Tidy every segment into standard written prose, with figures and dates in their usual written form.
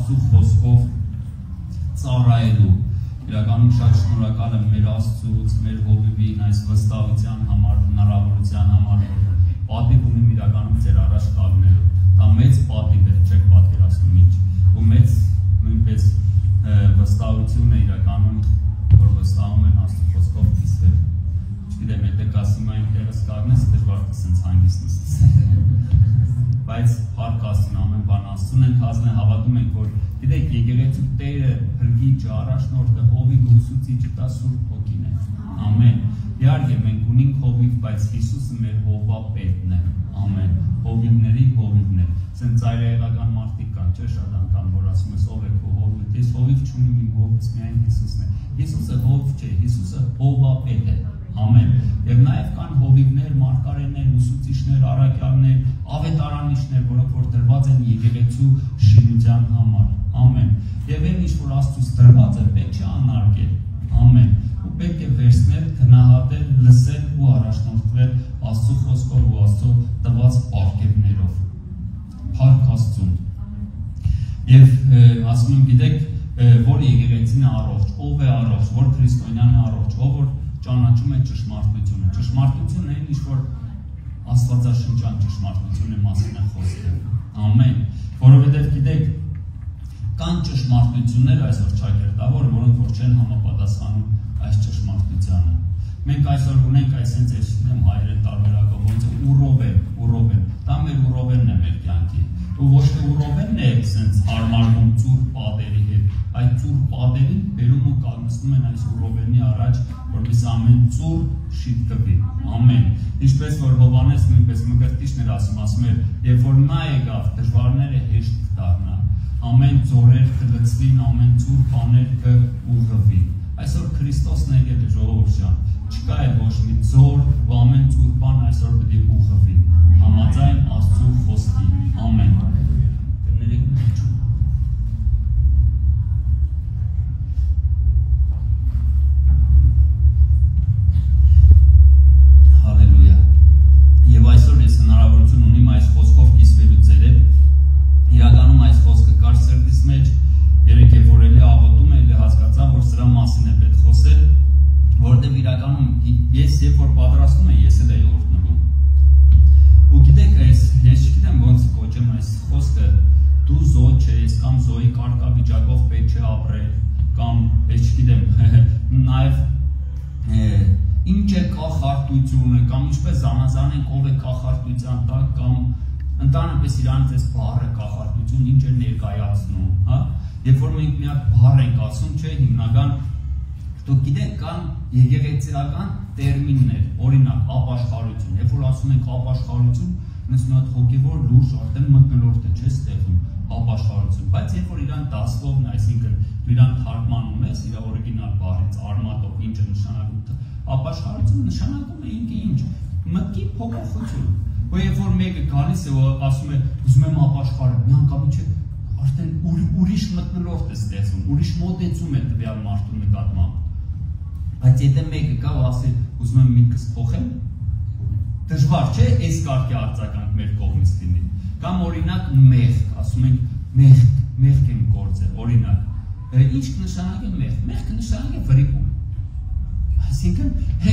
Աստծո խոսքով ծառայելու։ Իրականում շատ շնորհակալ եմ մեր Աստծուց, մեր հովիվին այս վստահության համար, հնարավորության համար, որ պատիվ ունիմ իրականում ձեր առաջ կանգնելու։ Դա մեծ պատիվ է, չեք պատկերացնում ինչ։ Ու մեծ նույնպես վստահություն է իրականում, որ վստահում են Աստծո խոսքով կիսվել։ Չգիտեմ, եթե կասիմ այն տեղս կանգնես, դժվար կսենց հանգիստ նստես։ Բայց փառք Աստծուն, ամեն բան Աստծուն ենք հասնել, հավատում ենք, որ գիտեք, եկեղեցու Տերը, փրկիչը, առաջնորդը, հովիվը, ուսուցիչը, դա Սուրբ Հոգին է։ Ամեն։ Իհարկե մենք ունենք հովիվ, բայց Հիսուսը մեր հովվապետն է։ Ամեն։ Հովիվների հովիվն է։ Սենց ծայրահեղական մարդիկ կան, չէ՞, շատ անգամ, որ ասում ես ով է քո հովիվը, ես հովիվ չունիմ, իմ հովիվս միայն Հիսուսն է։ Հիսուսը հովիվ չէ, Հիսուսը հովվապետ է։ Ամեն։ Եվ նաև կան հովիվներ, մարգարեներ, ուսուցիչներ, առաքյալներ, ավետարանիչներ, որոնք որ դրված են եկեղեցու շինության համար։ Ամեն։ Եվ այն ինչ որ Աստծուց դրված է, պետք է անարգել։ Ամեն։ Ու պետք է վերցնել, գնահատել, լսել ու առաջնորդվել Աստծո խոսքով ու Աստծո տված պարգևներով։ Փառք Աստծուն։ Եվ ասում եմ, գիտեք, որ եկեղեցին է առողջ, ով է առողջ, որ քրիստոնյան է առողջ, ով որ ճանաչում է ճշմարտությունը։ Ճշմարտությունն է ինչ որ աստվածաշնչյան ճշմարտությունը մասին է խոսքը։ Ամեն։ Որովհետև գիտեք, կան ճշմարտություններ այսօր ճակերտավոր, որոնք որ չեն համապատասխանում այս ճշմարտությանը։ Մենք այսօր ունենք այսենց էսիդեմ հայերեն տարբերակով, ոնց է ուրովեն։ Դա մեր ուրովենն է մեր կյանքի։ Ու ոչ թե ուրովենն է այսենց հարմարվում ծուր պատերի հետ, այդ ծուր պատերին բերում ու կանգնեցնում են այս ուրովենի առաջ, որպես ամեն ծուր շիտկվի։ Ամեն։ Ինչպես որ Հովհաննես նույնպես Մկրտիչն էր ասում էր, երբ որ նա եկավ, դժվարները հեշտ կդառնան, ամեն ծորեր կլցվին, ամեն ծուր բաներ կուղղվին։ Այսօր Քրիստոսն եկել է, ժողովուրդ ջան, չկա էլ ոչ մի ծոր ու ամեն ծուր բան այսօր պետք է ուղղվի, համաձայն Աստծո խոսքի։ Ամեն։ Հալելույա։ Եվ այսօր ես հնարավորություն ունիմ այս խոսքով կիսվելու ձեր հետ։ Իրականում այս խոսքը կար սրտիս մեջ, երեք երբ որ էլի աղոթում էլի հասկացա, որ սրա մասին է պետք խոսել, որտեղ իրականում ես երբ որ պատրաստում եմ, ես էլ էի օրհնվում։ Ու գիտեք, ես չգիտեմ ոնց կոչեմ այս խոսքը, դու զոհ չես կամ զոհի կարգավիճակով պետք չէ ապրել, կամ ես չգիտեմ, նաև ինչ է կախարդությունը, կամ ինչպես զանազանենք ով է կախարդության տակ, կամ ընդհանրապես իրանից այս բառը կախարդություն ինչ է ներկայացնում, հա։ Երբ որ մենք մի հատ բառ ենք ասում, չէ, հիմնական դուք գիտեք կան եկեղեցիական տերմիններ, օրինակ ապաշխարություն, երբ որ ասում ենք ապաշխարություն, նույնիսկ մի հատ հոգևոր լուրջ արդեն մթնոլորտ է, չէ, ստեղծում ապաշխարություն, բայց երբ որ իրան դասվողն, այսինքն դու իրան թարգմանում ես իր օրիգինալ բառից, արմատով ինչ է նշանակում, ապաշխարություն նշանակում է ինչ, մտքի փոփոխություն։ Ու երբ որ մեկը գալիս է ու ասում է, ուզում եմ ապաշխարել, մի անգամ չէ, արդեն ուրիշ մթնոլորտ է ստեղծում, ուրիշ մոտեցում է տվյալ մարդու նկատմամբ։ Բայց եթե մեկը գա ու ասի, ուզում եմ միտքս փոխեմ, դժվար չէ, այս կարգի արձագանք մեր կողմից լինի։ Կամ օրինակ մեղք, ասում ենք մեղք եմ գործել, օրինակ։ Ինչ կնշանակի մեղք։ Մեղքը նշանակի վրիպում։ Այսինքն,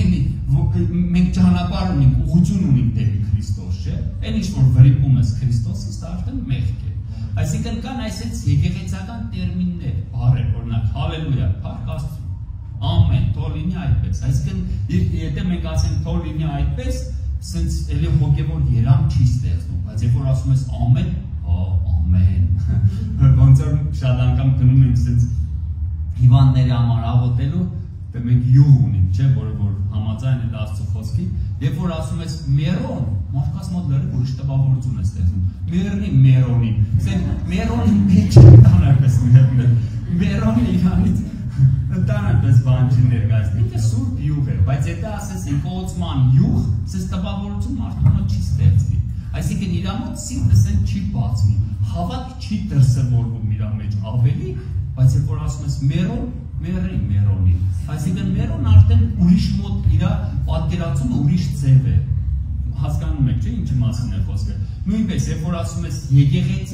մենք ճանապարհ ունենք, ուղղություն ունենք դեպի Քրիստոս, չէ՞։ Այն ինչ որ վրիպում ես Քրիստոսից, դա արդեն մեղք է։ Այսինքն կան այսպես եկեղեցական տերմիններ, բառեր, օրինակ հալելույա, փառք Աստծուն։ Ամեն, թող լինի այդպես։ Այսինքն, եթե մենք ասենք թող լինի այդպես, սենց էլի հոգևոր երամ չի ստեղծվում, բայց երբ որ ասում ես ամեն, ամեն։ Ոնց որ շատ անգամ գնում ենք սենց հիվանդների համար աղոթելու, դե մենք յուղ ունենք, չէ, որը որ համաձայն է Աստծո խոսքի, երբ որ ասում ես մերոն, մարդկանց մոտ լրիվ ուրիշ տպավորություն է ստեղծում։ Մերոնին, ասենք մերոնին մեջ ընդհանրապես մերոնը իրանից ընդհանրապես բան չի ներկայացնում, ինքը սուրբ յուղ է, բայց եթե ասես ինքոծման յուղ, ասես տպավորություն մարդու մոտ չի ստեղծվի։ Այսինքն իր մոտ սինտեզ չի բացվի, հավատ չի դրսևորվում իր մեջ ավելի, բայց երբ որ ասում ես մերոն, մերոնի, այսինքն մերոն արդեն ուրիշ մոտ իր պատկերացումը ուրիշ ձև է, հասկանում եք, չէ, ինչի մասին է խոսքը։ Նույնպես, երբ որ ասում ես եկեղեցի,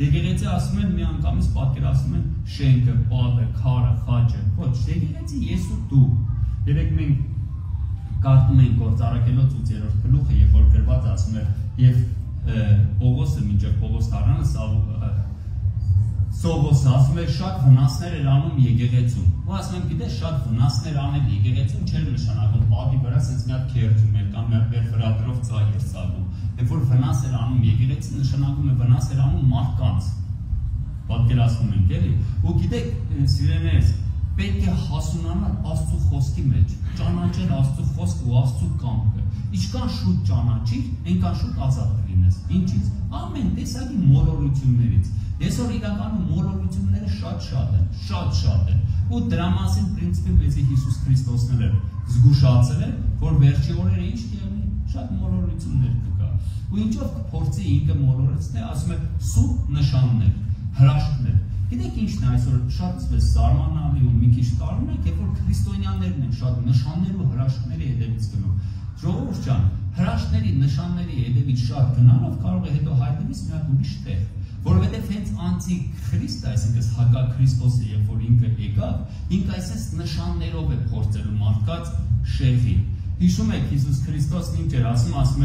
Եկեղեցի ասում են միանգամից պատկերացնում են շենքը, պատը, քարը, խաչը, ոչ, եկեղեցի ես ու դու։ Երեք մենք կարդում ենք Գործառաքելոց 8-րդ գլուխը, երբ որ գրված ասում էր եւ Պողոսը մինչև Պողոս Հարանը Սովոսը ասում էր շատ վնասներ էր անում եկեղեցում։ Ու ասում եմ, գիտես, շատ վնասներ անել եկեղեցում չէր նշանակում պատի վրա ասես մի հատ քերթում էր կամ մի հատ վերֆրադրով ծաղ էր ծաղում։ Երբ որ վնաս էր անում եկեղեցին, նշանակում է վնաս էր անում մարդկանց։ Պատկերացնում ենք, էլի։ Ու գիտեք, սիրելիներս, պետք է հասունանալ Աստծո խոսքի մեջ, ճանաչել Աստծո խոսքը ու Աստծո կամքը։ Ինչքան շուտ ճանաչիր, այնքան շուտ ազատ կլինես։ Ինչից։ Ամեն տեսակի մոլորություններից։ Այսօր իրականում մոլորությունները շատ են։ Ու դրա մասին պրինցիպի մեծի Հիսուս Քրիստոսն էր զգուշացել է, որ վերջի օրերը ինչ կլինի, շատ մոլորություններ կգա։ Ու ինչով կփորձի ինքը մոլորեցնել, ասում է սուտ նշաններ, հրաշքներ։ Գիտեք ինչն է այսօր շատ զարմանալի ու մի քիչ կարևոր է, երբ որ քրիստոնյաներն են շատ նշաններ ու հրաշքների հետևից գնում։ Ժողովուրդ ջան, հրաշքների, նշանների հետևից շատ գնալով կարող է հետո հայտնվի մի հատ ուրիշ տեղ, որովհետև հենց անտիքրիստ, այսինքն հակաքրիստոսը, երբ որ ինքը եկավ, ինքը այսպես նշաններով է փորձելու մարդկանց շեղին։ Հիշում եք Հիսուս Քրիստոսն ինչ էր ասում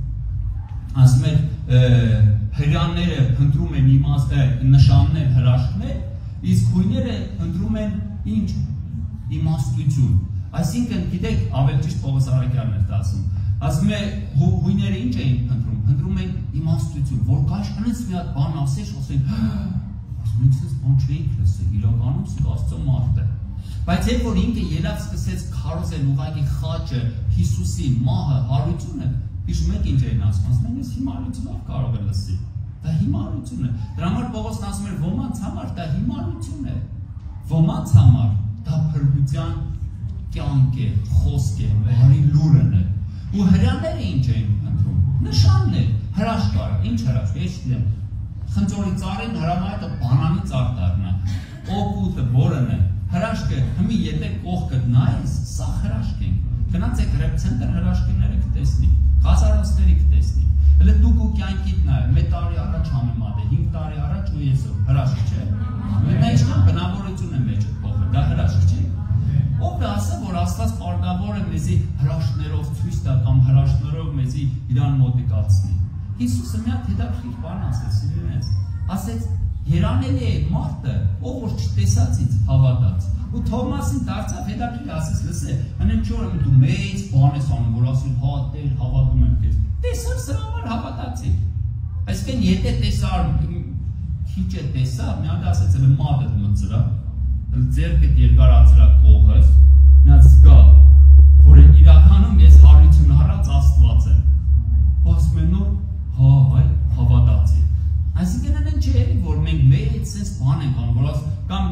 էր հրյանները փնտրում են նշաններ, հրաշքներ, իսկ հույները փնտրում են ինչ իմաստություն։ Այսինքն, գիտեք, ավել ճիշտ Պողոս Արաքյալն էր ասում, ասում է հույները ինչ էին փնտրում են իմաստություն, որ կաշխանես մի հատ բան ասես, ասեն, մենք սենց բան չէինք լսել, իրականում սա Աստծո մարդ է։ Բայց երբ որ ինքը ելավ սկսեց քարոզել ուղղակի խաչը, Հիսուսի մահը, հարությունը, հիշում եք ինչ էին ասում, ես հիմարությունով կարող է լսի։ Դա հիմարություն է։ Դրա համար Պողոսն ասում էր ոմանց համար դա հիմարություն է։ Ոմանց համար դա փրկության կյանք է, խոսք է, բարի լուրն է։ Ու հրյաները ինչ էին ընտրում։ Նշաններ, հրաշք կար, ինչ հրաշք, ես չգիտեմ։ Խնձորի ծառին հրամայքը բանանի ծառ դառնա։ Օգուտը որն է։ Հրաշքը, հիմի եթե կողքը նայես, սա հրաշք են։ Գնացեք ռեպցենտր հրաշքները կտեսնի, խազարոցների կտեսնի։ Հələ դուք ու կյանքիդ նայ, մեկ տարի առաջ համեմատ է, 5 տարի առաջ ու այսօր, հրաշք չէ։ Մենք ինչքան բնավորություն է մեջը փոխել, դա հրաշք չէ։ Ով է ասել, որ Աստված պարտավոր է մեզի հրաշքներով ցույց տա կամ հրաշքներով մեզի իրան մոտիկացնի։ Հիսուսը մի հատ հետաքրքիր բան ասեց, սիրելիներս, ասեց երանելի է մարդը, ով որ չտեսածից հավատաց։ Ու Թովմասին դարձավ հետաքրքիր ասեց, լսե, հենց չորը դու մեծ բան ես անում, որ ասում հա Տեր հավատում եմ քեզ։ Տեսավ սրա համար հավատացի։ Այսինքն եթե տեսար քիչ է տեսա, մի հատ ասեց էլ մատը մծրա, ձերքդ երկարացրա կողս, մի հատ զգա, որ իրականում ես հարություն հարած Աստված եմ։ Ասում են հա, այ հավատացի։ Այսինքն այն չէ, որ մենք մեծ sense բան ենք անում, որ կամ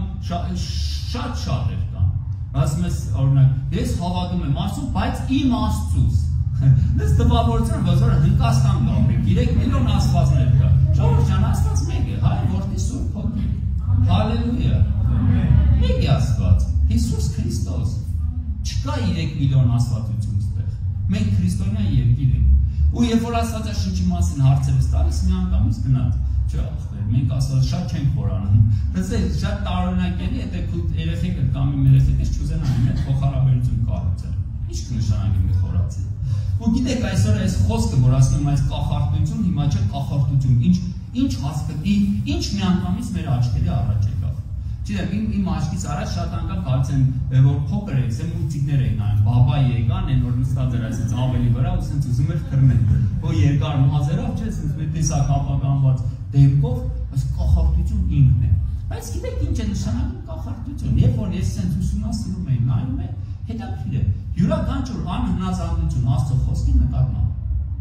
շատ էր կան։ Ասում ես օրինակ, ես հավատում եմ Աստծուն, բայց իմ Աստծուս։ Դες տպավորություն, որ Հնդկաստան գա, 3 միլիոն աստվածներ կա։ Ժողովուրդ ջան, Աստված մեկ է, հայ որդի Սուրբ Հոգի։ Հալելույա։ Մեկ է Աստված, Հիսուս Քրիստոս։ Չկա 3 միլիոն աստվածություն ստեղ։ Մենք քրիստոնյա երկիր ենք։ Ու երբ որ Աստվածաշնչի մասին հարցերս տալիս, մի անգամից գնաց, չէ, ախպեր, մենք Աստված շատ չենք խորանում։ Դες շատ տարօրինակ էլի, եթե քո երեխեքը կամ իմ երեխեքից չուզենան իմ հետ փոխհարաբերություն կառուցել։ Ինչ կնշանակի մի խորացի։ Ու գիտեք, այսօր այս խոսքը, որ ասում եմ այս կախարդություն, հիմա չէ կախարդություն, ինչ հասկացի, ինչ միանգամից մեր աչքերի առաջ եկավ։ Չգիտեմ, իմ աչքից առաջ շատ անգամ կարծեմ, որ փոքր էի, ասեմ մուլտիկներ էին նայում, բաբա եկան, այն որ նստած էր այսպես ավելի վրա ու ասենց ուզում էր թռնել։ Ու երկար մազերով, չէ, ասենց մի տեսակ ապականված դեմքով, այս կախարդություն ինքն է։ Բայց գիտեք ինչ է նշանակում կախարդություն, երբ որ ես ասենց ուսումնասիրում էի, նայում եմ, հետաքրքիր է, յուրաքանչյուր անհնազանդություն Աստծո խոսքի նկատմամբ։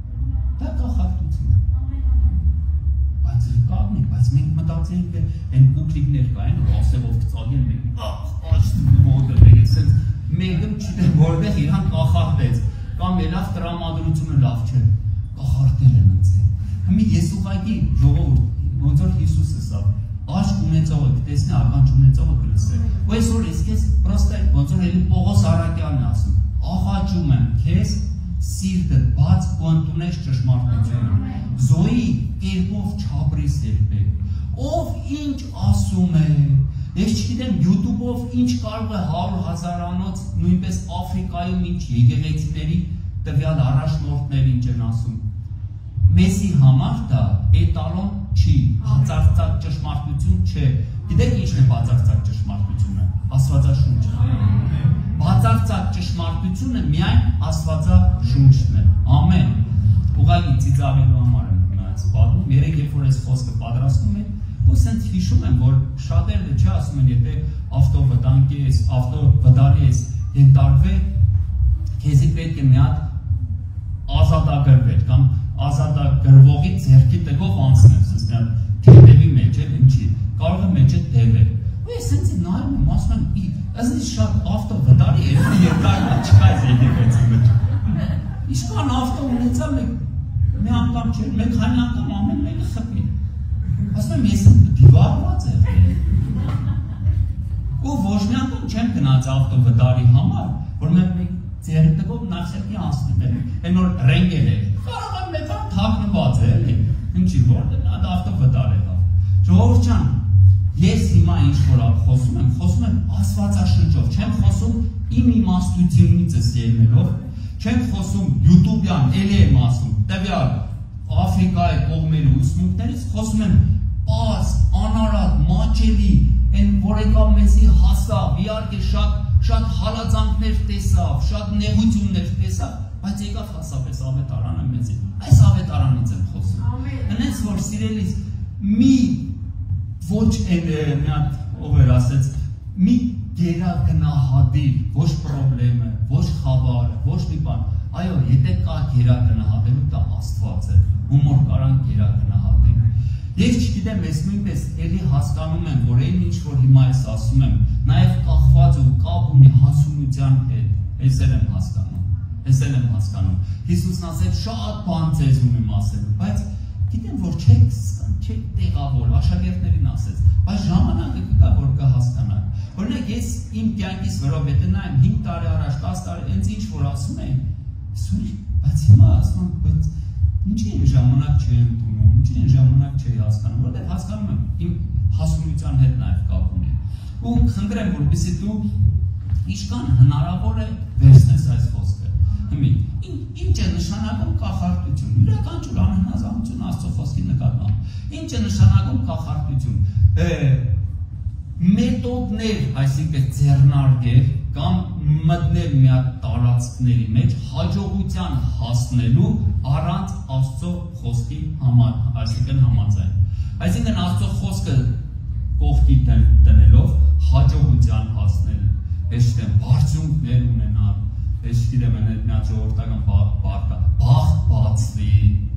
Դա կախարդություն է։ Բայց կողմի, բայց մենք մտածենք այն կուկլիկներ կային, որ ասեղով կծաղեն մենք, ոտը մենք ասենց մեկը չգիտեմ որտեղ իրան կախարդեց, կամ ելավ տրամադրությունը լավ չէ, կախարդել են ինձ։ Հիմա ես ուղղակի ժողովուրդ, ոնց որ Հիսուսը սա Աշկ ունեցողը կտեսնի, ականջ ունեցողը կլսի։ Ու այսօր ես քեզ պրոստը ոնց որ էլի Պողոս Արաքյալն է ասում, աղաչում եմ քեզ սիրտը բաց ու ընդունես ճշմարտությունը։ Զոյի կերպով չապրես երբեք։ ով ինչ ասում է, ես չգիտեմ YouTube-ով ինչ կարող է 100,000-անոց, նույնպես Աֆրիկայում ինչ եկեղեցիների տվյալ առաջնորդներ ինչ են ասում։ Մեզի համար դա էտալոն չի, բացարձակ ճշմարտություն չէ։ Գիտեք ինչն է բացարձակ ճշմարտությունը, Աստվածաշունչը։ Բացարձակ ճշմարտությունը միայն Աստվածաշունչն է։ Ամեն։ Ուղղակի ծիծաղելու համար եմ նայած պատմում, երեք երբ որ այս խոսքը պատրաստում եմ, ու սենց հիշում եմ, որ շատերը չի ասում են, եթե ավտովտանգի ես, ավտովդարի ես ենթարկվել, քեզի պետք է մի հատ ազատագրվել կամ ազատագրվողի ձեռքի տակով անցնել, սենց մի հատ թեթևի մեջ էլ ինչի, կարող է մեջը թեվել։ Ու ես սենց նայում եմ, ասում եմ, ըստ շատ ավտովդարի է, երկար չկա այս եկեղեցի մեջ։ Իսկան ավտո ունեցա մի անգամ չէ, մեկ քանի անգամ ամեն մեկը խփի։ Ասում եմ, ես դիվարված եմ։ Ու ոչ մի անգամ չեմ գնաց ավտովդարի համար, որ մեկ ձեռքի տակով նախշերքի անցնեմ, այն որ ռենգել է։ Կարող եմ մեկ անգամ թաքնված է, էլի։ Ինչի որ դա ավտովդար է։ Ժողովուրդ ջան, ես հիմա ինչ որ խոսում եմ Աստվածաշնչով, չեմ խոսում իմ իմաստությունիցս ելնելով, չեմ խոսում YouTube-յան, էլի եմ ասում, տվյալ Աֆրիկայի կողմերի ուսմունքներից, խոսում եմ պարզ, անարատ, մաչելի, այն որ եկավ մեզի հասավ, իհարկե շատ հալածանքներ տեսավ, շատ նեղություններ տեսավ, բայց եկավ հասավ այս ավետարանը մեզի, այս ավետարանից եմ խոսում։ Հենց որ սիրելիս մի ոչ մի հատ ով էր ասեց, մի գերագնահատի, ոչ պրոբլեմը, ոչ խավարը, ոչ մի բան, այո, եթե կա գերագնահատելու, դա Աստված է, ումոր կարան գերագնահատենք։ Ես չգիտեմ, ես նույնպես էլի հասկանում եմ, որ այն ինչ որ հիմա ես ասում եմ, նաև կախված ու կապ ունի հասունության հետ, ես եմ հասկանում։ Հիսուսն ասեց շատ բան ձեզ ունեմ ասելու, բայց գիտեմ, որ չեք տեղավոր, աշակերտներին ասեց, բայց ժամանակը կգա, որ կհասկանաք։ Օրինակ ես իմ կյանքիս վրով եթե նայեմ 5 տարի առաջ, 10 տարի, հենց ինչ որ ասում էին, բայց հիմա ասում եմ, բայց ինչի են ժամանակ չեմ տունում, ինչի են ժամանակ չի հասկանում, որտեղ հասկանում եմ, իմ հասունության հետ նաև կապ ունի։ Ու խնդրեմ, որպեսզի դու ինչքան հնարավոր է վերցնես այս խոսքը։ Ինչ է նշանակում կախարդություն, յուրաքանչյուր անհնազանդություն Աստծո խոսքի նկատմամբ։ Ինչ է նշանակում կախարդություն։ Մեթոդներ, այսինքն ձեռնարկել կամ մտնել մի հատ տարածքների մեջ հաջողության հասնելու առանց Աստծո խոսքի այսինքն համաձայն։ Այսինքն Աստծո խոսքը կողքի տնելով հաջողության հասնել, այսինքն բարձունքներ ունենալ, ես գիտեմ, այդ մի հատ ժողովրդական բառ կա, բախտ բացվի,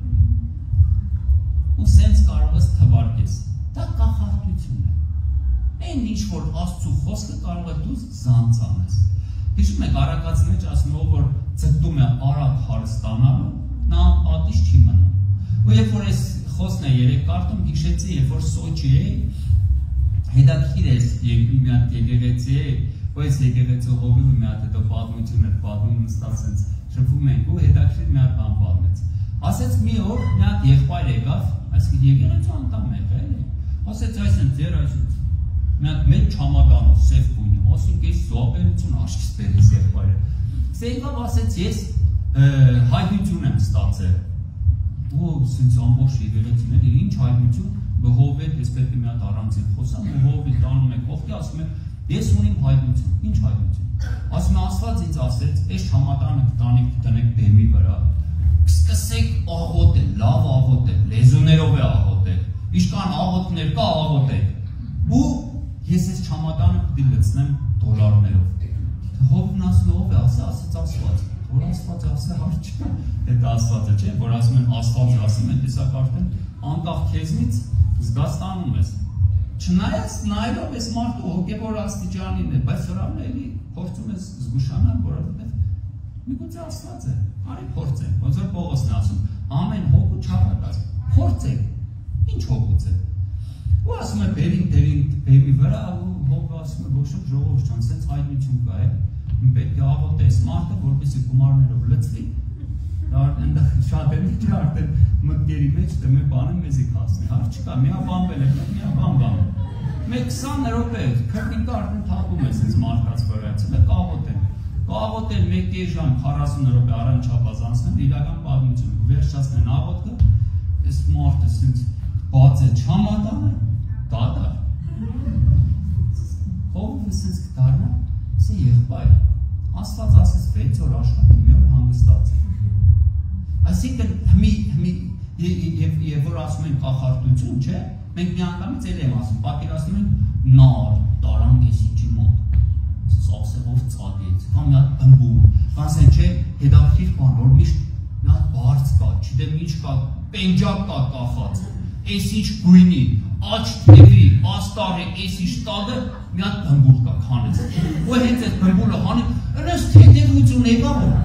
ու սենց կարող ես թվարկես, դա կախարդություն է, այն ինչ որ Աստծո խոսքը կարող է դու զանց անես, հիշում եք առակացի մեջ ասում ով որ ձգտում է արագ հարստանալու, նա պատիժ չի մնում, ու երբ որ ես խոսքն է երեք կարդում, հիշեցի, երբ որ Սոչի էի, հետաքրքիր է մի հատ եկեղեցի է, ու այս եկեղեցու հովիվը մի հատ հետո պատմություն էր պատմում նստած սենց շփվում ենք ու հետաքրքիր մի հատ բան պատմեց։ Ասեց մի օր մի հատ եղբայր եկավ, այսինքն եկեղեցու անդամ եղավ էլի։ Ասեց այսինքն ձեր այսինքն մի հատ մեծ չամադանով սև գույնի, ասինքն ես զոհաբերություն աչքից բերես եղբայրը։ Եկավ ասեց ես հայտնություն եմ ստացել։ Ու սենց ամբողջ եկեղեցիները ինչ հայտնություն բհովետ, ես պետք է մի հատ առանցին խոսամ, ու հովի տանում եք կողքի, ասում եք ես ունիմ հայտնություն, ինչ հայտնություն։ Ասում է Աստված ինձ ասեց, այս չամադանը կտանեք բեմի վրա, սկսեք աղոթել, լավ աղոթել, լեզուներով է աղոթել, ինչքան աղոթքներ կա աղոթեք։ Ու ես այս չամադանը պիտի լցնեմ դոլարներով։ Հովն ասում է ով է, ասեց Աստված, որ Աստված ասե հարց չկա, դա Աստվածը չէ, որ ասում են Աստված ասում են, տեսակ արդեն անկախ քեզնից զգաստանում ես։ Չնայած նայելով ես մարդու հոգևոր աստիճանին է, բայց հրավն էլի փորձում ես զգուշանալ, որովհետև միգուցե Աստված է, արի փորձենք, ոնց որ Պողոսն է ասում, ամեն հոգու չափակած, փորձենք, ինչ հոգուց է։ Ու ասում է բերին բեմի վրա, ու հոգը ասում է ոչ ժողովուրդ ջան, սենց հայտնություն կա է, պետք է աղոթես մարդը, որպեսզի գումարներով լցվի, դա արդեն շատ է չէ, արդեն մտքերի մեջ դե մեր բանը մեզի կասնի, հարց չկա, միաբանվել եք, միաբանվան։ Մեկ 20 րոպե քրտինքը արդեն թափում է sense մարդկանց վրայից, կաղոտեն 1 ժամ 40 րոպե առանջապազ անցնել, իրական պատմություն, վերջացնեն աղոտքը, այս մարդը sense բաց է չհամատանը, դադար։ Ով sense կդառնա, սա եղբայր, Աստված ասես 6 օր աշխատի, մի օր հանգստացի։ Այսինքն երբ որ ասում ենք կախարդություն, չէ, մենք միանգամից էլ եմ ասում, պատկերացնում ենք նար, տարան կեսիչի մոտ, սասեղով ծագեց, կամ մի հատ ըմբում, կանսեն չէ, հետաքրքիր բան, որ միշտ մի հատ բարձ կա, չգիտեմ ինչ կա, պենջակ կա կախած, էսիչ գույնի, աչ թևի, աստարի, էսիչ տագը, մի հատ ըմբուր կա քանեց, ու հենց այդ ըմբուրը հանի, ըրս թեթևություն եկավ է,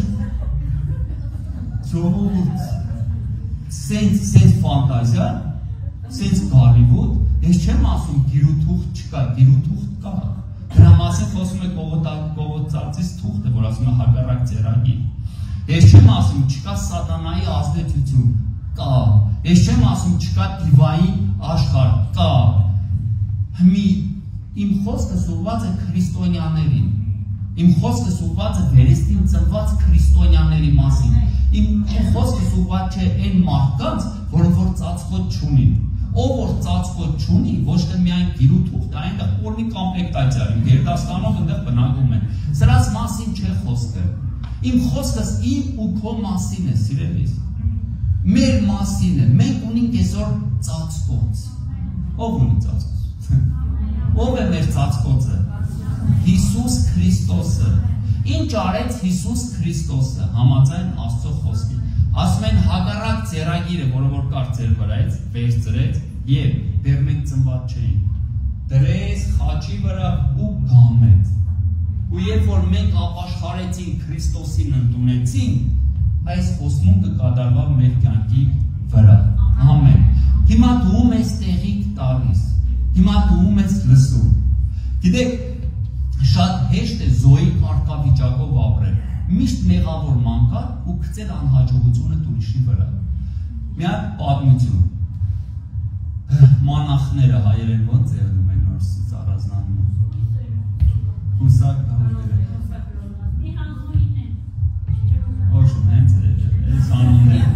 ծովուց, սենց ֆանտազիա, սենց Գալիվուդ, ես չեմ ասում գիրութուղթ չկա, գիրութուղթ կա, դրա մասին խոսում է կողոծածից թուղթը, որ ասում է հակառակ ձեռագիր, ես չեմ ասում չկա սատանայի ազդեցություն, կա, ես չեմ ասում չկա դիվային աշխարհ, կա, իմ խոսքս ուղղված է քրիստոնյաներին, իմ խոսքս ուղղված է վերստին ծնված քրիստոնյաների մասին, իմ խոսքս ուղղված չէ այն մարդկանց, որոնք որ ծածկոտ չունին, ով որ ծածկոտ չունի, ոչ թե միայն գիրութուղթ, այնտեղ կորնի կոմպլեկտացիա, գերդաստանով այնտեղ բնակվում են, սրանց մասին չէ խոսքը, իմ խոսքս իմ ու քո մասին է, սիրելիս, մեր մասին է, մենք ունենք այսօր ծածկոց, ով ունի ծածկոց, ով է մեր ծածկոցը, Հիսուս Քրիստոսը, ինչ արեց Հիսուս Քրիստոսը, համաձայն Աստծո խոսքի, ասում են հակառակ ձեռագիրը, որը որ կար ձեր վրայից, վերցրեց եւ դեռ մենք ծնված չէինք, դրեց խաչի վրա ու գամեց, ու երբ որ մենք ապաշխարեցինք Քրիստոսին ընդունեցինք, այս խոսմունքը կատարվավ մեր կյանքի վրա, ամեն, հիմա դու մեզ տեղիք տալիս, հիմա դու մեզ լսում, գիտեք, շատ հեշտ է զոհի կարգավիճակով ապրել, միշտ մեղավոր մանկալ ու գցել անհաջողությունը ուրիշի վրա։ Մի հատ պատմություն։ Մանախները հայերեն ոնց եղնում են նորսից առանձնանում։ Հուսակ գալերը։ Ոչմ հենց էս անունները։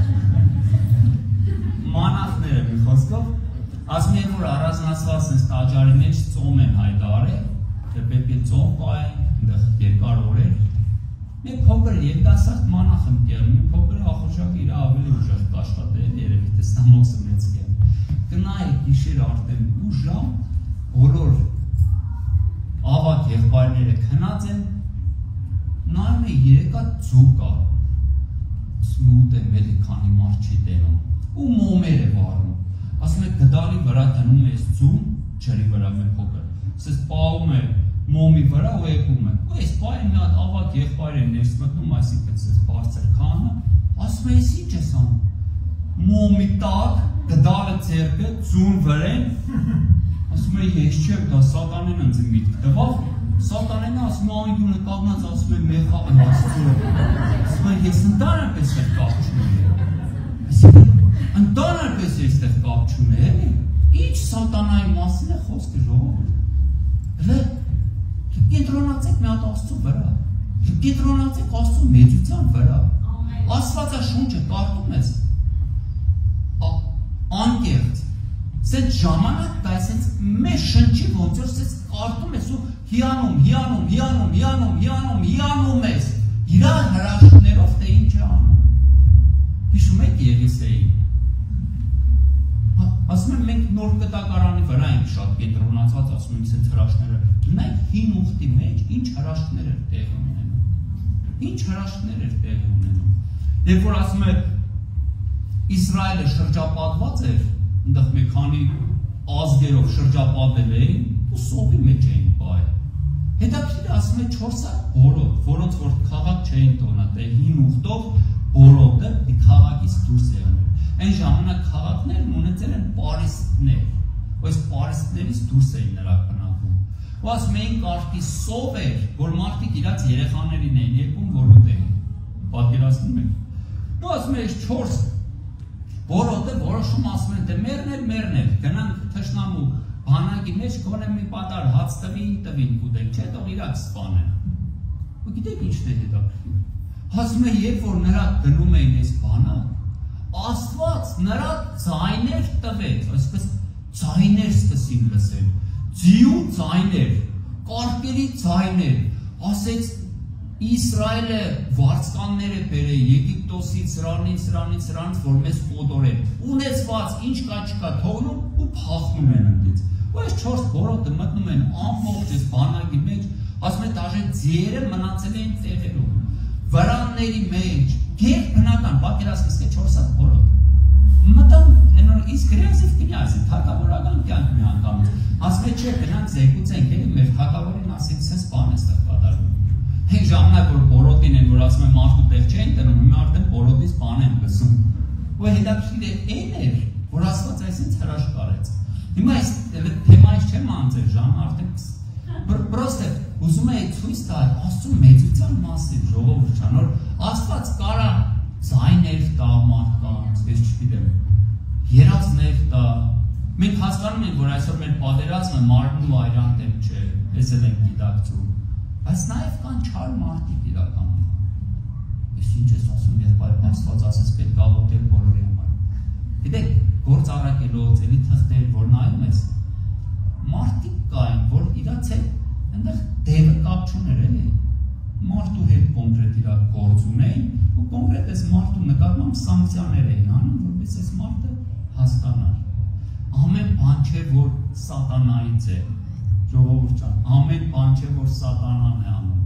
Մանախները մի խոսքով, ասում են, որ առանձնացված են տաճարի մեջ ծոմ են հայտարարել, պետք է ծոմ պահեն, այնտեղ երկար օրեր, մեկ փոքր երիտասարդ մանախ եմ կերում, մի փոքր ախորժակը իր ավելի ուժեղ կաշխատել, երևի տեսամոքսը մեծ կեմ, կնայ գիշեր արդեն 8 ժամ, բոլոր ավակ եղբայրները քնած են, նայում է 3 հատ ձու կա, սմութ է մելի քանի մարդ չի տենում, ու մոմեր է վառում, ասում է գդալի վրա դնում է այս ձուն, ջրի վրա մի փոքր, սես պահում է մոմի վրա ու եկում է, ու այս պահին մի հատ ավակ եղբայր է ներս մտնում, այսինքն սես բարձր քանը, ասում է ես ինչ ես անում, մոմի տակ, գդալը ձեռքը, ձուն վրեն, ասում է ես չեմ, դա սատանեն ընձի միտք տվավ, սատանենը ասում է անգյունը կաղնած, ասում է մեխա եմ աստծո, ասում է ես ընդանրպես էր կապ չունի, այսինքն ընդանրպես ես տեղ կապ չունի, ինչ սատանայի մասին է խոսքը ժողովուրդ, կենտրոնացեք մի հատ Աստծո վրա, կենտրոնացեք Աստծո մեծության վրա, Աստվածաշունչը կարդում ես, անկեղծ, սենց ժամանակ կա, սենց մեր շնչի ոնց որ սենց կարդում ես ու հիանում ես, իրա հրաշքներով թե ինչ է անում, հիշում եք Եղիսեին, ասում եմ մենք նոր կտակարանի վրա ենք շատ կենտրոնացած, ասում եմ սենց հրաշքները, նայք հին ուխտի մեջ ինչ հրաշքներ էր տեղի ունենում, երբ որ ասում է Իսրայելը շրջապատված էր, ընդեղ մի քանի ազգերով շրջապատել էին ու սովի մեջ էին պահել, հետաքրքիր ասում է 4 հատ բորոդ, որոնց որ քաղաք չէին տոնատել, հին ուխտով բորոդը մի քաղաքից դուրս եղել, այն ժամանակ քաղաքներն ունեցել են պարիսպներ, այս պարիսպներից դուրս էին նրա բնակվում, ու ասում էին կարգի սով էր, որ մարդիկ իրաց երեխաներին էին եկում, որ ուտեին, պատկերացնում եք, ու ասում է այս 4 Որոդը որոշում ասում են, թե մերնել, գնանք թշնամու բանակի մեջ գոնե մի պատար հաց տվին կուտենք, չէ, թող իրաք սպանեն։ Ու գիտեք ինչն է հետաքրքիր։ Ասում է, երբ որ նրա գնում էին այս բանակ, Աստված նրա ձայներ տվեց, այսպես ձայներ սկսին լսել, ձիու ձայներ, կարկերի ձայներ, ասեց Իսրայելը վարձկանները բերե Եգիպտոսից, սրանից, որ մեզ կոտորեն, ունեցված ինչ կա չկա թողնում ու փախնում են ընդից։ Ու այս 4 բորոտը մտնում են ամբողջ այս բանակի մեջ, ասում են դաժե ձիերը մնացել են տեղերում, վրանների մեջ, գեր բնական, պատկերացրեք 4 հատ բորոտ։ Մտան, իսկ գրեզիվ կնյազի, թագավորական կյանք մի անգամից, ասում է չէ, գնանք զեկուցենք, էլի մեր թագավորին ասենք, սենց բան է ստեղ կատարում։ Հենք ժամանակ, որ բորոտին են, որ ասում են մարդու տեղ չեն տրում, հիմա արդեն բորոտից բան են լսում։ Ու հետաքրքիր է այն էր, որ Աստված այսինչ հրաշքարեց։ Հիմա այս թեմայից չեմ անցել, Ժան, արդեն պրոստը ուզում էի ցույց տալ Աստծո մեծության մասին, ժողովուրդ ջան, որ Աստված կարա ձայներ տա մարդկանց, ես չգիտեմ, երազներ տա։ Մենք հասկանում ենք, որ այսօր մեր պատերազմը մարմնի ու այրան դեմ չէ, ես էլ ենք գիտակցում։ Բայց նաև կան չար մարդիկ իրականում։ Ես ինչ ես ասում, եղբայր, Աստված ասես պետք է աղոթել բոլորի համար։ Գիտեք, գործ առաքելով, էլի թղթեր, որ նայում ես, մարդիկ կային, որ իրաց հետ այնտեղ դերը կապ չուներ, էլի։ Մարդու հետ կոնկրետ իրա գործ ունեին, ու կոնկրետ այս մարդու նկատմամբ սանկցիաներ էին անում, որպես այս մարդը հասկանար։ Ամեն բան չէ, որ սատանայից է, ժողովուրդ ջան, ամեն բան չէ, որ սատանան է անում։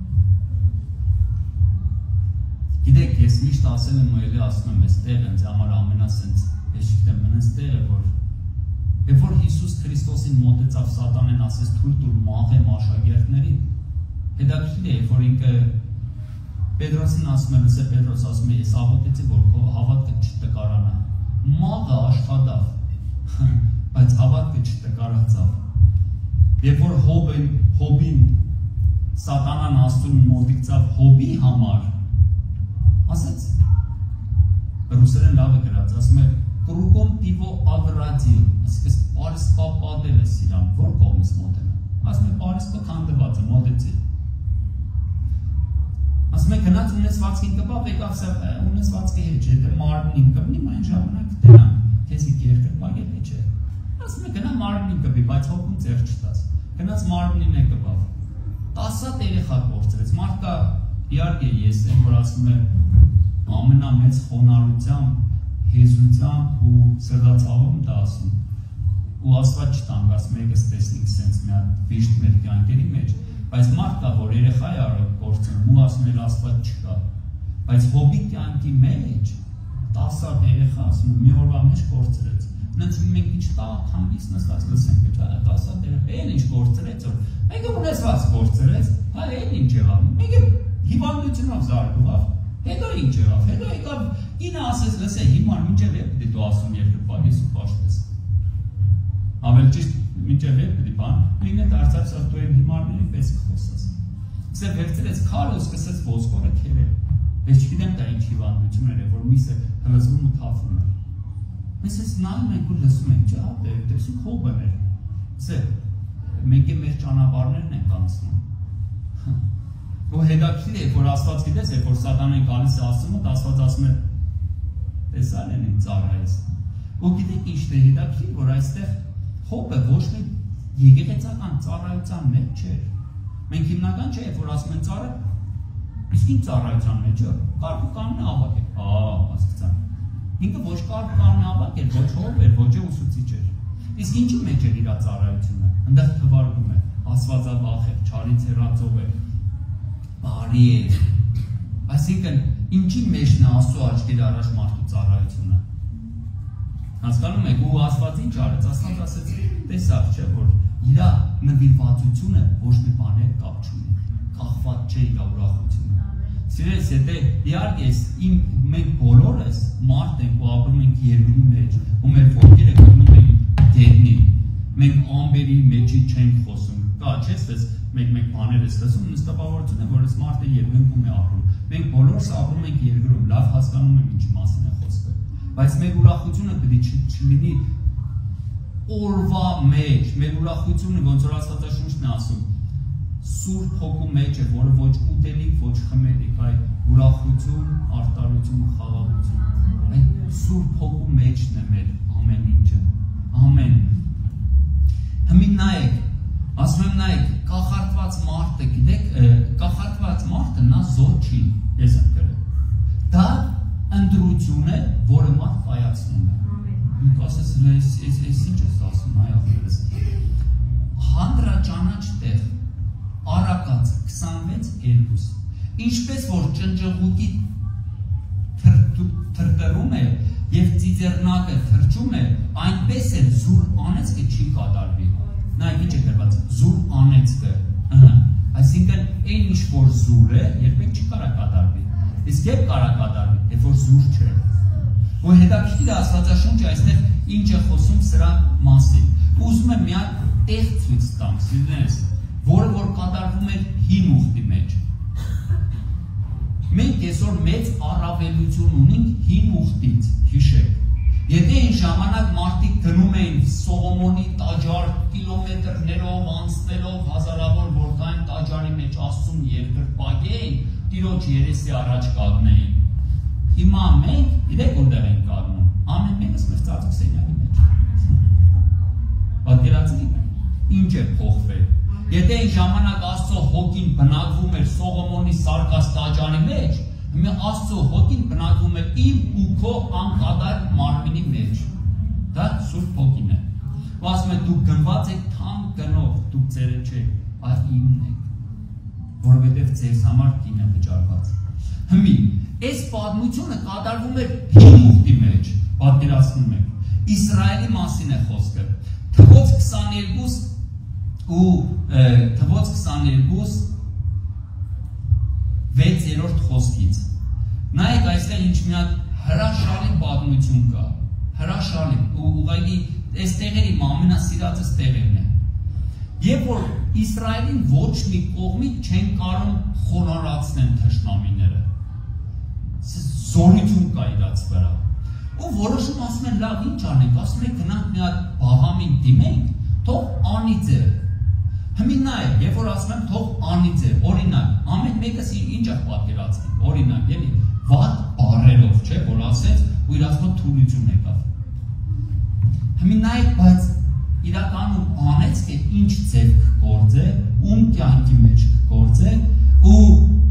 Գիտեք, ես միշտ ասել եմ ու էլի ասում եմ, այս տեղ ինձ համար ամենասենց, ես չգիտեմ, մնաց տեղը, որ երբ որ Հիսուս Քրիստոսին մոտեցավ սատանեն, ասես թույլ տուր մաղեմ աշակերտներին, հետաքրքիր է, երբ որ ինքը Պետրոսին ասում է, լսե Պետրոս ասում է, ես աղոթեցի, որ քո հավատքը չտկարանա։ Մաղը աշխատավ, բայց հավատքը չտկարացավ։ Երբ որ Հոբին սատանան Աստծուն մոտիկցավ Հոբի համար, ասեց, ռուսերեն լավ է գրած, ասում է, կրուկոմ տիվո ավրադիլ, այսպես պարիսպա պատել է սիրան, որ կողմից մոտենա, ասում է պարիսպա քանդված է, մոտեցի։ Ասում է գնաց ունեցվածքին կպավ, եկավ ունեցվածքի հետ չէ, դե մարմնին կպնի, այն ժամանակ դենան, քեզի երկրպագել է չէ։ Ասում է գնա մարմնին կպի, բայց հոգում ձեր չտաս, գնաց մարմնին է կպավ, 10 հատ երեխա կորցրեց, մարդկա իհարկե ես եմ, որ ասում է ամենամեծ խոնարհությամբ, հեզությամբ ու սրտացավում դա ասում, ու Աստված չտանք, ասում եկս տեսնենք սենց մի հատ վիշտ մեր կյանքերի մեջ, բայց մարդ կա, որ երեխա է արը կորցնում, ու ասում էլ Աստված չկա, բայց Հոբի կյանքի մեջ 10 հատ երեխա ասում, մի օրվա մեջ կորցրեց, նենց մենք ինչ տաղ հանգիստ նստած լսենք, 10 հատ երեխա, էլ ինչ կորցրեց, մեկը ունեցված կորցրեց, հա էլ ինչ եղավ, մեկը հիվանդությունով զարգվավ, հետո ինչ եղավ, հետո եկավ ինը ասեց, լսե հիմար մինչև է պիտի դու ասում երկրպագես ու պաշտես, ավել ճիշտ մինչև է պիտի բան, ինը դարձավ սա դու են հիմարների պես կխոսաս, սե վերցրեց քարը ու սկսեց ոսկորը քերել, ես չգիտեմ դա ինչ հիվանդություն էր, որ միսը հլզվում ու թափվում էր, mēs ես նայում ենք ու լսում ենք, ջա, տեսուք Հոբն էր, սե մենք մեր ճանապարհներն ենք անցնում, ու հետաքրքիր է, որ Աստված գիտես, երբ որ սատանան գալիս է ասում, Աստված ասում է, տեսալ են իմ ծառայես։ Ու գիտեք ինչն է հետաքրքիր, որ այստեղ Հոբը ոչ մի եկեղեցական ծառայության մեջ չէր։ Մենք հիմնական չէ, որ ասում են ծառա, իսկ ինչ ծառայության մեջ է, կարգ ու կանոն ավակ է։ Հասկացա։ Ինքը ոչ կարգ ու կանոն ավակ էր, ոչ Հոբ էր, ոչ ուսուցիչ էր։ Իսկ ինչի մեջ էր իր ծառայությունը։ Այնտեղ թվարկում է, աստվածաբախ է, չարից հեռացող է, բարի է, այսինքն ինչի մեջն է Աստծո աչքերի առաջ մարդու ծառայությունը։ Հասկանում եք, ու Աստված ինչ արեց, Աստված ասեց, տեսավ չէ, որ իր նվիրվածությունը ոչ մի բան հետ կապ չունի, կախված չէ իր ուրախությունը։ Սիրելիս, եթե իհարկե մենք բոլորս մարդ ենք ու ապրում ենք երկրի մեջ, ու մեր ոտքերը գնում են գետնի, մենք ամբերի մեջի չենք խոսում, կա չէ՞, մեկ բաներ ես լսում, նստապավորություն է, որ այս մարդը երկնքում է ապրում։ Մենք բոլորս ապրում ենք երկրում, լավ հասկանում ենք ինչի մասին է խոսքը։ բայց մեր ուրախությունը պետք է չլինի օրվա մեջ, մեր ուրախությունը ոնց որ Աստվածաշունչն է ասում, Սուրբ Հոգու մեջ է, որը ոչ ուտելիք, ոչ խմելիք, այլ ուրախություն, արտարություն, խաղաղություն։ Այդ Սուրբ Հոգու մեջն է մեր ամեն ինչը։ Ամեն։ Հիմա նայեք, ասում եմ նայեք, կախարդված մարդը, գիտեք, կախարդված մարդը նա զոհ չի, ես եմ գրել։ Դա ընտրություն է, որը մարդ կայացնում է։ Մենք ասես, ես ինչ ես ասում, այ ախորես։ Հանդրաճանաչ տեղ, Արակաց 26:2, ինչպես որ ճնճղուտի թրտրում է և ծիծեռնակը թրջում է, այնպես էլ զուր անեծքը չի կատարվի։ Նայեք ինչ է գրված, զուր անեծքը, այսինքն այն ինչ որ զուր է, երբեք չի կարա կատարվի, իսկ երբ կարա կատարվի, երբ որ զուր չէ։ Որ հետաքրքիր է Աստվածաշունչը այստեղ ինչ է խոսում սրա մասին։ Ուզում եմ մի հատ տեղ ցույց տամ, սիրելիներս, որը որ կատարվում էր հին ուխտի մեջ։ Մենք այսօր մեծ առավելություն ունենք հին ուխտից, հիշեք։ Եթե այն ժամանակ մարդիկ գնում էին Սողոմոնի տաճար կիլոմետրներով անցնելով հազարավոր որքան տաճարի մեջ Աստծուն երկրպագեին, Տիրոջ երեսի առաջ կանգնեին։ Հիմա մենք իրեք որտեղ ենք կանգնում, ամեն մեկս մեր ծածկ սենյակի մեջ։ Պատկերացրեք, ինչ է փոխվել։ Եթե այն ժամանակ Աստծո հոգին բնակվում էր Սողոմոնի սարկած տաճարի մեջ, հիմա Աստծո հոգին բնակվում է իմ ու քո անկատար մարմինի մեջ։ Դա Սուրբ Հոգին է։ Ու ասում է դուք գնված եք թանկ գնով, դուք ձերը չեք, այլ իմն եք, որովհետև ձեզ համար կին է վճարված։ Հիմա այս պատմությունը կատարվում էր հին ուխտի մեջ, պատկերացնում եք, Իսրայելի մասին է խոսքը, Թվոց 22 6-րդ խոսքից։ Նայեք այստեղ ինչ մի հատ հրաշալի պատմություն կա, հրաշալի, ու ուղղակի այս տեղերի ամենասիրածս տեղերն է։ Երբ որ Իսրայելին ոչ մի կողմից չեն կարող խոնարհացնեն թշնամիները, զորություն կա իրաց վրա։ Ու որոշում ասում են լավ ինչ անենք, ասում են գնանք մի հատ բաղամին դիմենք, թող անիծեր։ Հիմա նայեք, երբ որ ասում եմ թող անիծեր, օրինակ, ամեն մեկս ինչ է պատկերացնում, օրինակ, էլի վատ բառերով, չէ, որ ասեց ու իր ասում թուլություն եկավ։ Հիմա նայեք, բայց իրականում անեց թե ինչ ձև կգործե, ում կյանքի մեջ կգործե ու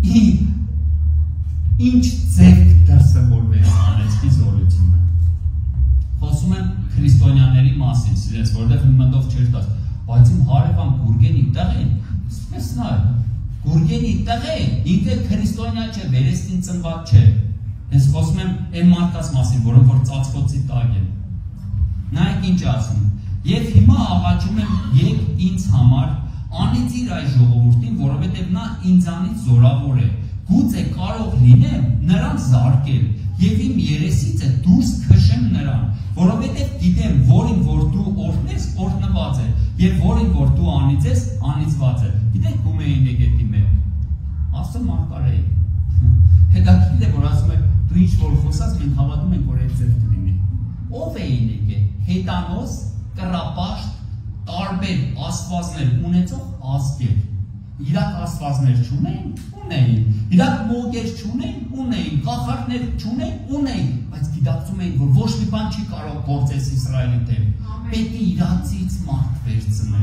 ինչ ձև դրսևորվի անեցքի զորությունը։ Խոսում եմ քրիստոնյաների մասին, սիրես, որտեղ մտով չէր տաս, բայց իմ հարևան Գուրգենի տեղ են, ասես նայ, Գուրգենի տեղ է, ինքը քրիստոնյա չէ, վերստին ծնված չէ։ Ես խոսում եմ այն մարդկանց մասին, որոնք որ ծածկոցի տակ են։ Նայեք ինչ ասում։ Եվ հիմա աղաչում եմ եկ ինձ համար անիծիր այս ժողովուրդին, որովհետև նա ինձանից զորավոր է։ Գուցե կարող լինեմ նրան զարկել եւ իմ երեսիցը դուրս քշեմ նրան, որովհետեւ գիտեմ, որին որ դու օրհնես, օրհնված է, եւ որին որ դու անիծես, անիծված է։ Գիտեք գումեին եկետի մեր։ Ասում անկարեի։ Հետաքրքիր է, որ ասում է դու ինչ որ խոսած, մենք հավատում ենք, որ այդ ձև կլինի։ Ով էին եկել։ Հետանոս, կռապաշտ, տարբեր աստվածներ ունեցող ազգեր։ Իրաք աստվածներ չունեին, ունեին, իրաք մոգեր չունեին, ունեին, կախարդներ չունեին, ունեին, բայց գիտակցում էին, որ ոչ մի բան չի կարող գործես Իսրայելի դեմ, պետք է իրացից մարդ վերցնել։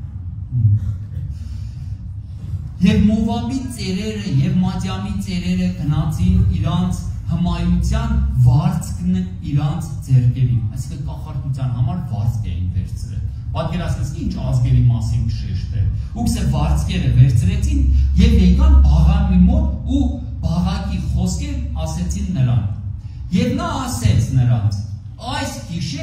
Եվ Մովաբի ծերերը և Մադյամի ծերերը գնացին իրանց հմայության վարձքն իրանց ձեռքերին, այսինքն կախարդության համար վարձք էին վերցրել։ Պատկերացնես ինչ ազգերի մասին կշեշտել։ Ուքսե վարձքերը վերցրեցին եւ եկան Բաղամի մոտ ու Բաղակի խոսքեր ասեցին նրան։ Եվ նա ասեց նրանց. այս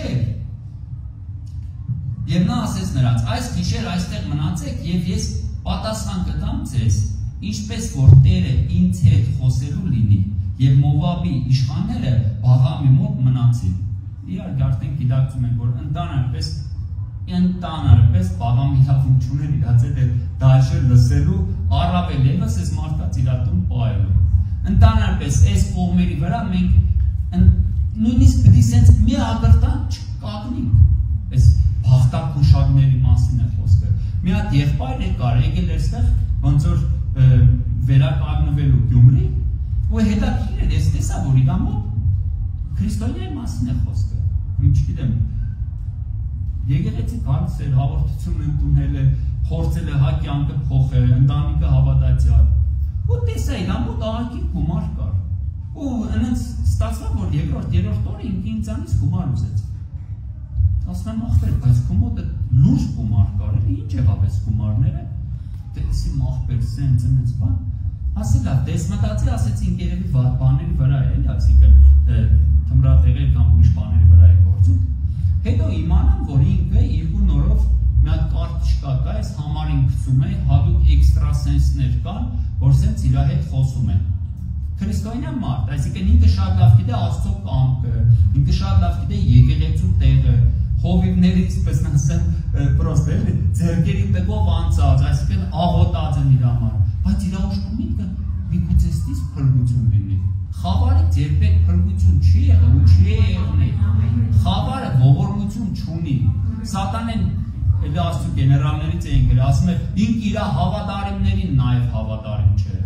գիշեր այստեղ մնացեք եւ ես պատասխան կտամ ձեզ, ինչպես որ Տերը ինձ հետ խոսելու լինի։ Եվ Մովաբի իշխանները Բաղամի մոտ մնացին։ Իհարկե արդեն գիտակցում ենք, որ ընդանրապես Բաղամի իրավունք չուներ իրաց հետ դաշը լսելու, առավել ևս այս մարդկանց իրատուն պահելու։ Ընդանրապես այս կողմերի վրա մենք նույնիսկ պիտի սենց մի ագրտան չկագնենք, այս բաղտակուշագների մասին է խոսքը, մի հատ եղբայր եկար, եկել էր ստեղ, ոնց որ վերականգնվելու Գյումրի, ու հետաքրքիր էր, ես տեսա, որ իրա մոտ քրիստոնյայի մասին է խոսքը, չգիտեմ, եկեղեցի գալիս էր, հաղորդություն ընդունել է, փորձել է հա կյանքը փոխել, ընտանիքը հավատացյալ, ու տեսա իրա մոտ աղագիր գումար կար, ու այնց ստացվա, որ երրորդ օրը ինձանից գումար ուզեց, ասում եմ ախպեր, բայց քո մոտ լուրջ գումար կար, ինչ եղավ այս գումարները, տեսի մախպեր սենց այնց բան, ասել լավ, դες մտածի ասեցին երևի վատ բաների վրա է, այսինքն թմրատեղեր կամ ուրիշ բաների վրա է գործում, հետո իմանամ, որ ինքը 2 նորով մի հատ կարտուշկա կա, այս համարին գցում է, հատուկ էքստրասենսներ կան, որ սենց իրա հետ խոսում են։ Քրիստոնյա մարդ, այսինքն ինքը շատ լավ գիտե Աստծո կամքը, ինքը շատ լավ գիտե եկեղեցու տեղը, հովիվներից, պես ասեմ, պրոստը էլի, ձեռքերի տկով անցած, այսինքն աղոտած են իր համար, բայց իր ուշքում ինքը միգուցե ստից փրկություն լինի։ Խավարից երբեք փրկություն չի եղել ու չի եղնի։ Խավարը ողորմություն չունի։ Սատանեն էլի Աստծո գեներալներից էին գրել, ասում է, ինք իր հավատարիմներին նաև հավատարիմ չէ։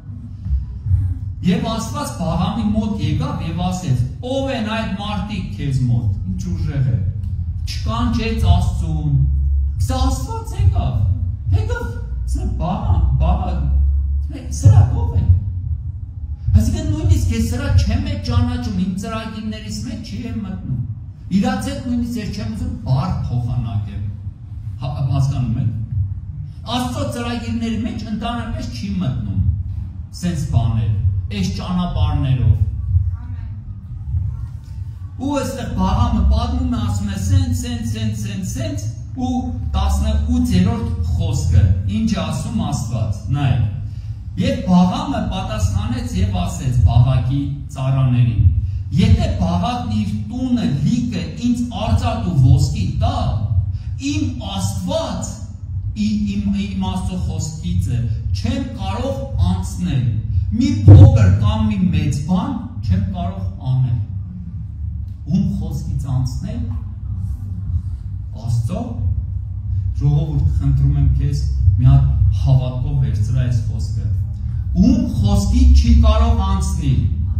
Եվ Աստված Բաղամի մոտ եկավ եւ ասեց. ով են այդ մարդիկ քեզ մոտ, ինչ ուժեղ է։ Չկանչեց Աստծուն։ Սա Աստված եկավ, սա Բաղամ, սրա ով է։ Այսինքն նույնիսկ ես սրա չեմ է ճանաչում, իմ ծրագիրներից մեջ չի եմ մտնում։ Իրաց հետ նույնիսկ ես չեմ ուզում բարդ փոխանակեմ։ Հասկանում եք։ Աստծո ծրագիրների մեջ ընդհանրապես չի մտնում սենց բաներ, այս ճանապարհներով։ Ու այստեղ Բաղամը պատմում է, ասում է սենց ու 18-րդ խոսքը, ինչ է ասում Աստված, նայեք։ Եվ Բաղամը պատասխանեց եւ ասեց Բաղակի ծառաներին. Եթե Բաղակն իր տունը լիքը ինձ արծաթ ու ոսկի տա, իմ Աստված, իմ Աստծո խոսքիցը չեմ կարող անցնել, մի փոքր կամ մի մեծ բան չեմ կարող անել։ Ում խոսքից անցնել? Աստծո։ Ժողովուրդ, խնդրում եմ քեզ մի հատ հավատքով վերցրա այս խոսքը։ Ում խոսքի չի կարող անցնի։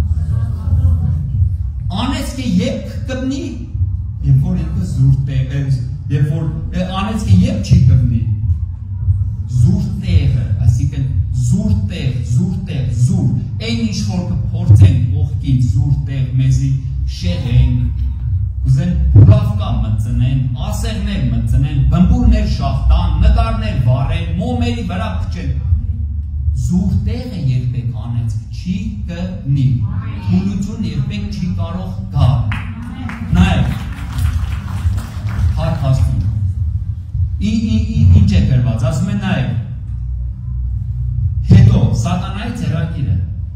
Անեցքը երբ կպնի, երբ որ ինքը զուր տեղ է, երբ որ անեցքը երբ չի կպնի։ Զուր տեղը, այսինքն զուր տեղ, այն ինչ որ կփորձեն կողքից զուր տեղ մեզի շեղեն, կուզեն բուրավկա մտցնեն, ասեղներ մտցնեն, բմբուրներ շախտան, նկարներ վառեն, մոմերի վրա փչեն։ Զուր տեղը երբեք անեցք չի կնի, թուլություն երբեք չի կարող գալ։ Նայեք, հարկ հասնում, ինչ է գրված, ասում է նայեք, հետո սատանայի ձեռագիրը,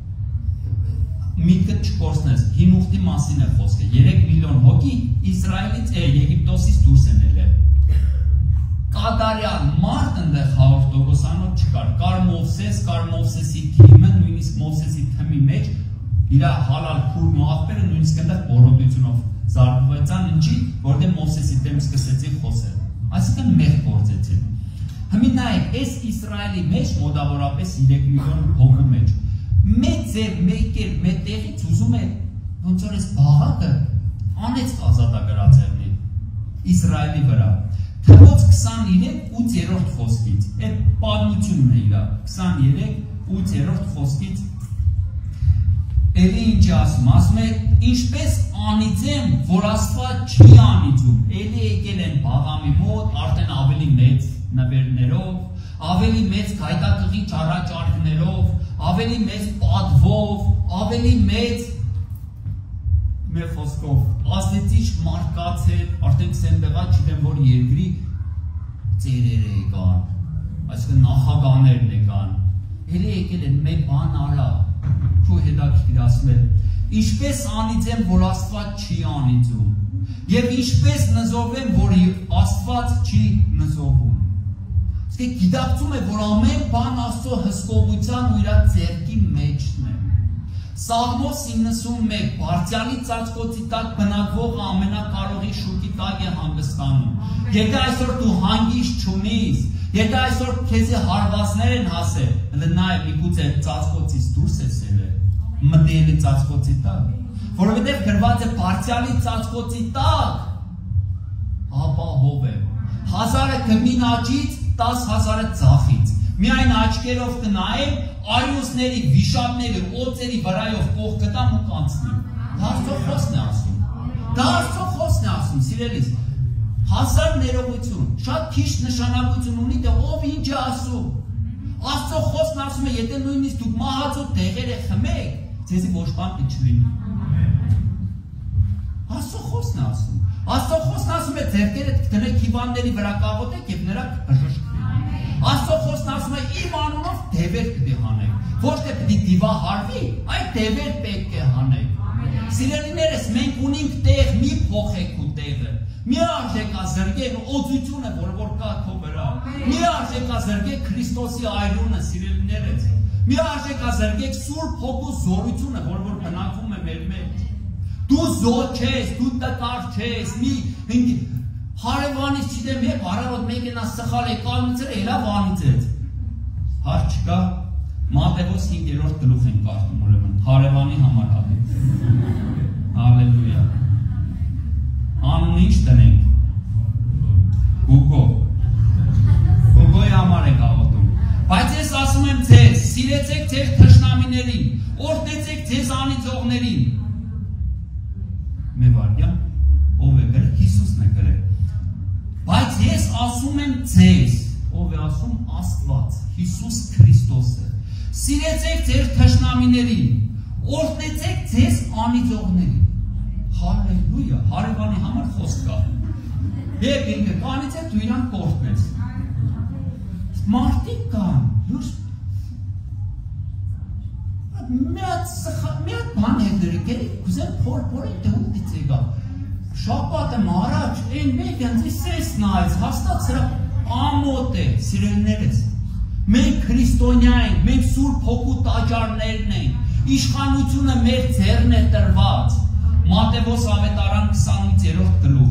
միտքդ չկորցնես, հին ուխտի մասին է խոսքը, 3 միլիոն հոգի Իսրայելից Եգիպտոսից դուրս են ելել։ Կատարյալ մարդ ընդեղ 100%-անոց չկար, կար Մովսեսի թիմը, նույնիսկ Մովսեսի թմի մեջ իր հալալ քուրն ու աղբերը նույնիսկ ընդեղ բորոտությունով զարթվեցան, ինչի, որտեղ Մովսեսի դեմ սկսեցին խոսել, այսինքն մեղ գործեցին։ Հիմա նայեք, այս Իսրայելի մեջ մոտավորապես 3 միլիոն հոգու մեջ մեծ է մեկեր մետեղից ուզում է ոնց որ այս Բաղակը անեց ազատագրացերնի Իսրայելի վրա թվոց 23-8-րդ խոսքից այդ պատմությունն է իրա 23-8-րդ խոսքից էլի ինչ ասում է ինչպես անիծեմ որ Աստված չի անիծում էլի եկել են Բաղամի մոտ արդեն ավելի մեծ նվերներով ավելի մեծ գայթակղիչ առաջարկներով ավելի մեծ պատվով, ավելի մեծ մեր խոսքով ազդեցիչ մարդկաց հետ, արդեն սենտեղա չիտեմ, որ երկրի ծերեր եկան, այսինքն նախագաներն եկան, էլի եկել են մեր բան արա, քո հետաքրքիր ասում է, ինչպես անիծեմ, որ Աստված չի անիծում, եւ ինչպես նզովեմ, որ Աստված չի նզովում։ Գիտակցում է, որ ամեն բան Աստծո հսկողության ու իր ձեռքի մեջն է։ Սաղմոս 91 բարձյալի ծածկոցի տակ բնակվող ամենակարողի շուկի տակ է հանգստանում։ Եթե այսօր դու հանգիստ չունիս, եթե այսօր քեզի հարվածներ են հասել, նայ միգուցե ծածկոցից դուրս ես ելել, մտել է ծածկոցի տակ, որովհետև գրված է բարձյալի ծածկոցի տակ ապահով է։ 1000-ը գմին աճից, 10,000-ը ձախից։ Միայն աչքերով կնայեմ, արյուսների, վիշապների, օծերի վրայով կող կտամ ու կանցնեմ։ Դա Աստծո խոսքն է ասում։ Դա Աստծո խոսքն է ասում, սիրելիս։ 1000 ներողություն, շատ քիչ նշանակություն ունի, թե ով ինչ է ասում։ Աստծո խոսքն ասում է, եթե նույնիսկ դուք մահացու դեղերը խմեք, ձեզի ոչ բան չլինի։ Աստծո խոսքն է ասում։ Աստծո խոսքն ասում է, ձեռքերդ դրեք հիվանդների վրա կաղոթեք եւ նրանք կբժշկվեն։ Աստծո խոսքն ասում է, իմ անունով դևեր պիտի հանեք, ոչ թե պիտի դիվահարվի, այլ դևեր պետք է հանեք։ Սիրելիներս, մենք ունենք տեղ, մի փոխեք ու տեղը։ Մի արժեքազրկեք օծությունը, որ կա քո վրա։ Մի արժեքազրկեք Քրիստոսի այրունը, սիրելիներս։ Մի արժեքազրկեք Սուրբ Հոգու զորությունը, որ բնակվում է մեր մեջ։ Դու զոհ չես, դու տկար չես, մի հարևանից չիտեմ եկ, հարևոտ մեկենա սխալ է կալնիցեր է, հելա վանիցեց։ Հարդ չկա, Մատթեոս 5-րդ գլուխ են կարդում ուրեմն, հարևանի համար հատիկ։ Հալելույա։ Անունը ինչ տնենք։ Գուգո։ Գուգոյի համար եք աղոթում։ Բայց ես ասում եմ ձեզ, սիրեցեք ձեր թշնամիներին, օրհնեցեք ձեզ անիծողներին։ Մեվարդյան, ով է գրել, Հիսուսն է գրել։ Բայց ես ասում եմ ձեզ, ով է ասում Աստված, Հիսուս Քրիստոսը։ Սիրեցեք ձեր թշնամիներին, օրհնեցեք ձեզ անիծողներին։ Հալելույա, հարևանի համար խոսք կա։ Եկ ինքը կանից է դու իրան կորտնես։ Մարդիկ կան, միատ բան է դրեք, կուզեմ փորփորեք թե ուտից եկա։ Շապատը մարաջ, են մեկ ընձի սես նայց, հաստատ սրա ամոտ է, սիրելիներս։ Մենք քրիստոնյա ենք, մենք Սուրբ Հոգու տաճարներն ենք, իշխանությունը մեր ձեռն է տրված։ Մատթեոս ավետարան 28-րդ գլուխ։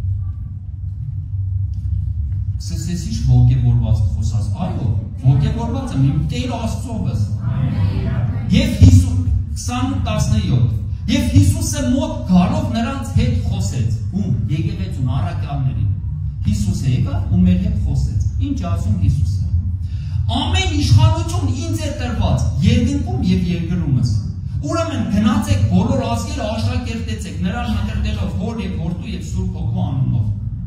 Սեսես ինչ ոգևորված խոսած, այո, ոգևորված եմ, իմ Տեր Աստծովս։ Եվ 28:17 Եվ Հիսուսը մոտ գալով նրանց հետ խոսեց, ում եկեղեցուն առաքյալներին։ Հիսուսը եկավ ու մեր հետ խոսեց։ Ինչ ասում Հիսուսը։ Ամեն իշխանություն ինձ է տրված, երկնքում եւ երկրումս։ Ուրեմն գնացեք բոլոր ազգերը աշակերտեցեք, նրան մկրտելով Հոր եւ Որդու եւ Սուրբ Հոգու անունով։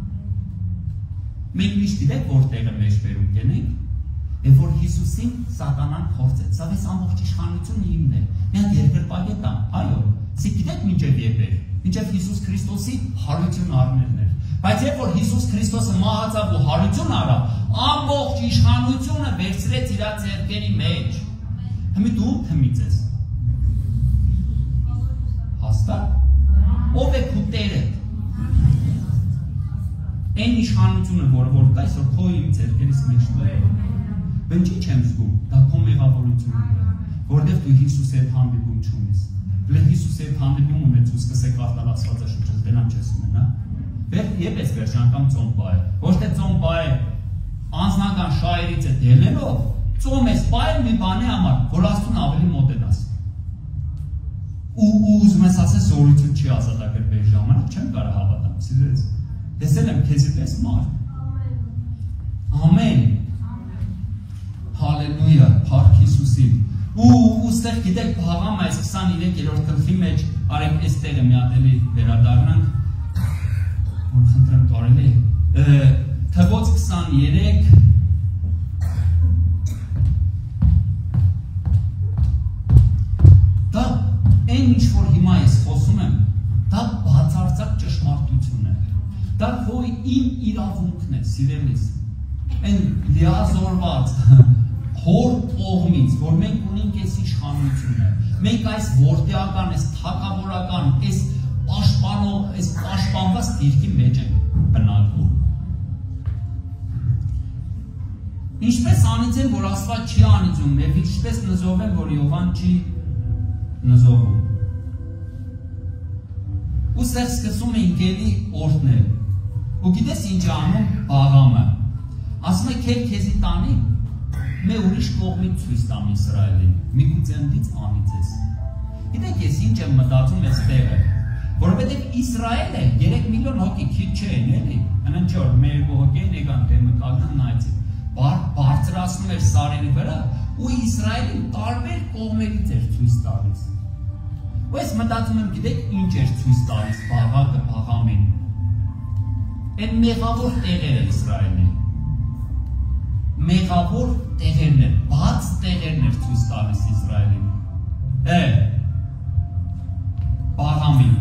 Մենք միշտ գիտենք որտեղը մեջ բերում գնենք, եւ որ Հիսուսին սատանան փորձեց։ Սա վես ամբողջ իշխանությունը իմն է։ Միան երկրպագե տամ, այո, սի գիտեք մինչև երբեր, մինչև Հիսուս Քրիստոսի հարություն առնելն էր։ Բայց երբ որ Հիսուս Քրիստոսը մահացավ ու հարություն առավ, ամբողջ իշխանությունը վերցրեց իր ձեռքերի մեջ։ Հիմա դու թմից ես։ Հաստատ։ Ով է քո Տերը։ Այն իշխանությունը, որ կա այսօր քո իմ ձեռքերից մեջ է։ Բնջի չեմ զգում, դա քո մեղավորությունն է, որտեղ դու Հիսուսի հետ հանդիպում չունես։ Դու Հիսուսի հետ հանդիպում ունես ու սկսեք արտալ Աստվածաշունչը, դենամ չես ունենա։ Եվ ես վերջ անգամ ծոմ պահ է։ Ոչ թե ծոմ պահ է անձնական շահերից է դեղելով, ծոմ ես պահել մի բանի համար, որ Աստծուն ավելի մոտենաս։ Ու ուզում ես ասես զորություն չի ազատագրվել ժամանակ, չեմ կարող հավատալ, սիրելիս։ Տեսել եմ քեզի պես մարդ։ Ամեն։ Հալելույա, փառք Հիսուսին։ Ու ուստեղ գիտեք բաղամ այս 23-րդ գլխի մեջ արեք այս տեղը մի հատ էլի վերադառնանք, որ խնդրեմ կարելի է։ Թվոց 23 դա այն ինչ որ հիմա ես խոսում եմ, դա բացարձակ ճշմարտություն է։ Դա քո իմ իրավունքն է, սիրելիս։ Այն լիազորված Հոր կողմից, որ մենք ունենք այս իշխանությունը, մենք այս որդիական, այս թագավորական, այս պաշտպանված դիրքի մեջ ենք բնակվում։ Ինչպես անիծեն, որ Աստված չի անիծում, եւ ինչպես նզովեն, որ Յովան չի նզովում։ Ու սեղ սկսում է ինքելի օրհնել։ Ու գիտես ինչ անում Բաղամը։ Ասում է քեզի տանի, մե ուրիշ կողմից ցույց տամ Իսրայելին, միգուցե ընդից անի ձեզ։ Գիտեք ես ինչ եմ մտածում այստեղը, որովհետև Իսրայելը 3 միլիոն հոգի քիչ չէին, էլի։ Անն չէ որ մեր հոգին եկան թե մտածում նայեցի։ Բարձրացնում էր սարերի վրա ու Իսրայելին տարբեր կողմերից էր ցույց տալիս։ Ու ես մտածում եմ, գիտեք ինչ էր ցույց տալիս Բաղակը Բաղամին։ Այն մեղավոր տեղերը Իսրայելի։ Մեղավոր տեղերն էր, բաց տեղերն էր ցույց տալիս Իսրայելին։ Բաղամին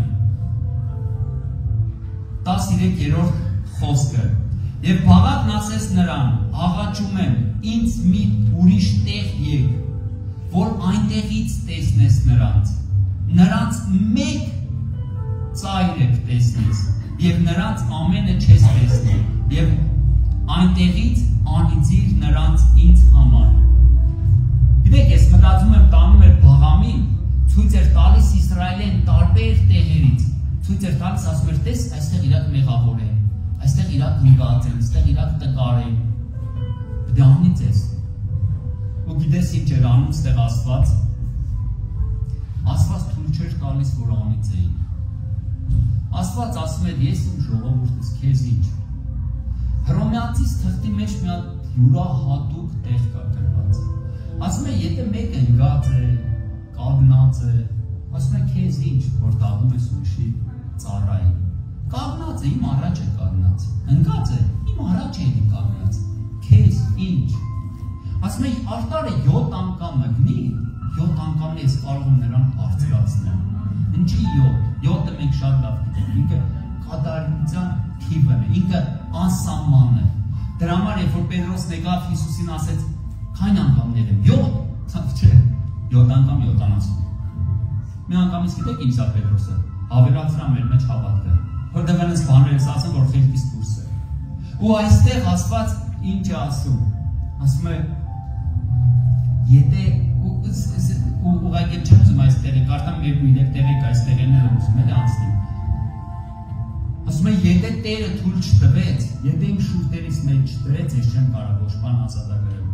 13-րդ խոսքը։ Եվ Բաղակն ասեց նրան, աղաչում եմ, ինձ մի ուրիշ տեղ եկ, որ այնտեղից տեսնես նրանց մեկ ծայր եք տեսնես, և նրանց ամենը չես տեսնի, և այնտեղից անիծիր նրանց ինձ համար։ Գիտեք, ես մտածում եմ տանում էր Բաղամին, ցույց էր տալիս Իսրայելին տարբեր տեղերից, ցույց էր տալիս ասում էր տես, այստեղ իրաք մեղավոր են, այստեղ իրաք նիգած են, այստեղ իրաք տկար են, դե անիծես։ Ու գիտես ինչ էր անում ստեղ Աստված, Աստված թույլ չէր տալիս, որ անիծեին։ Աստված ասում էր ես իմ ժողովուրդս քեզ ինչ։ Հռոմեացիս թղթի մեջ մի հատ յուրահատուկ տեղ կա գրված։ Ասում է եթե մեկը ընկած է, կանգնած է, ասում է քեզ ինչ, որ տաղում ես ուրիշի ծառային։ Կանգնած է, իմ առաջ է կանգնած։ Ընկած է, իմ առաջ է կանգնած։ Քեզ ինչ։ Ասում է արտարը 7 անգամ մգնի, 7 անգամն ես կարող եմ նրան բարձրացնել։ Ինչի 7-ը մենք շատ լավ գիտենք, ինքը կատարության թիվն է, ինքը անսահման է։ Դրա համար երբ որ Պետրոսն եկավ Հիսուսին ասեց, քայն անգամներ եմ, 7, չէ, 7 անգամ 70։ Մի անգամից գիտեք ինչ է Պետրոսը, հավելացրա մեր մեջ հավատքը, որտեղ այնպես բաներ ես ասում, որ խելքից դուրս է։ Ու այստեղ Աստված ինչ է ասում, ասում է, եթե ուղղակի չեմ ուզում այստեղ է, կարդամ 2-3 տեղեք այստեղ են ուզում էլ անցնի։ Ասում է, եթե Տերը թույլ չտվեց, եթե իմ շուրթերից մեջ չդրեց, ես չեմ կարող ոչ բան ազատագրել։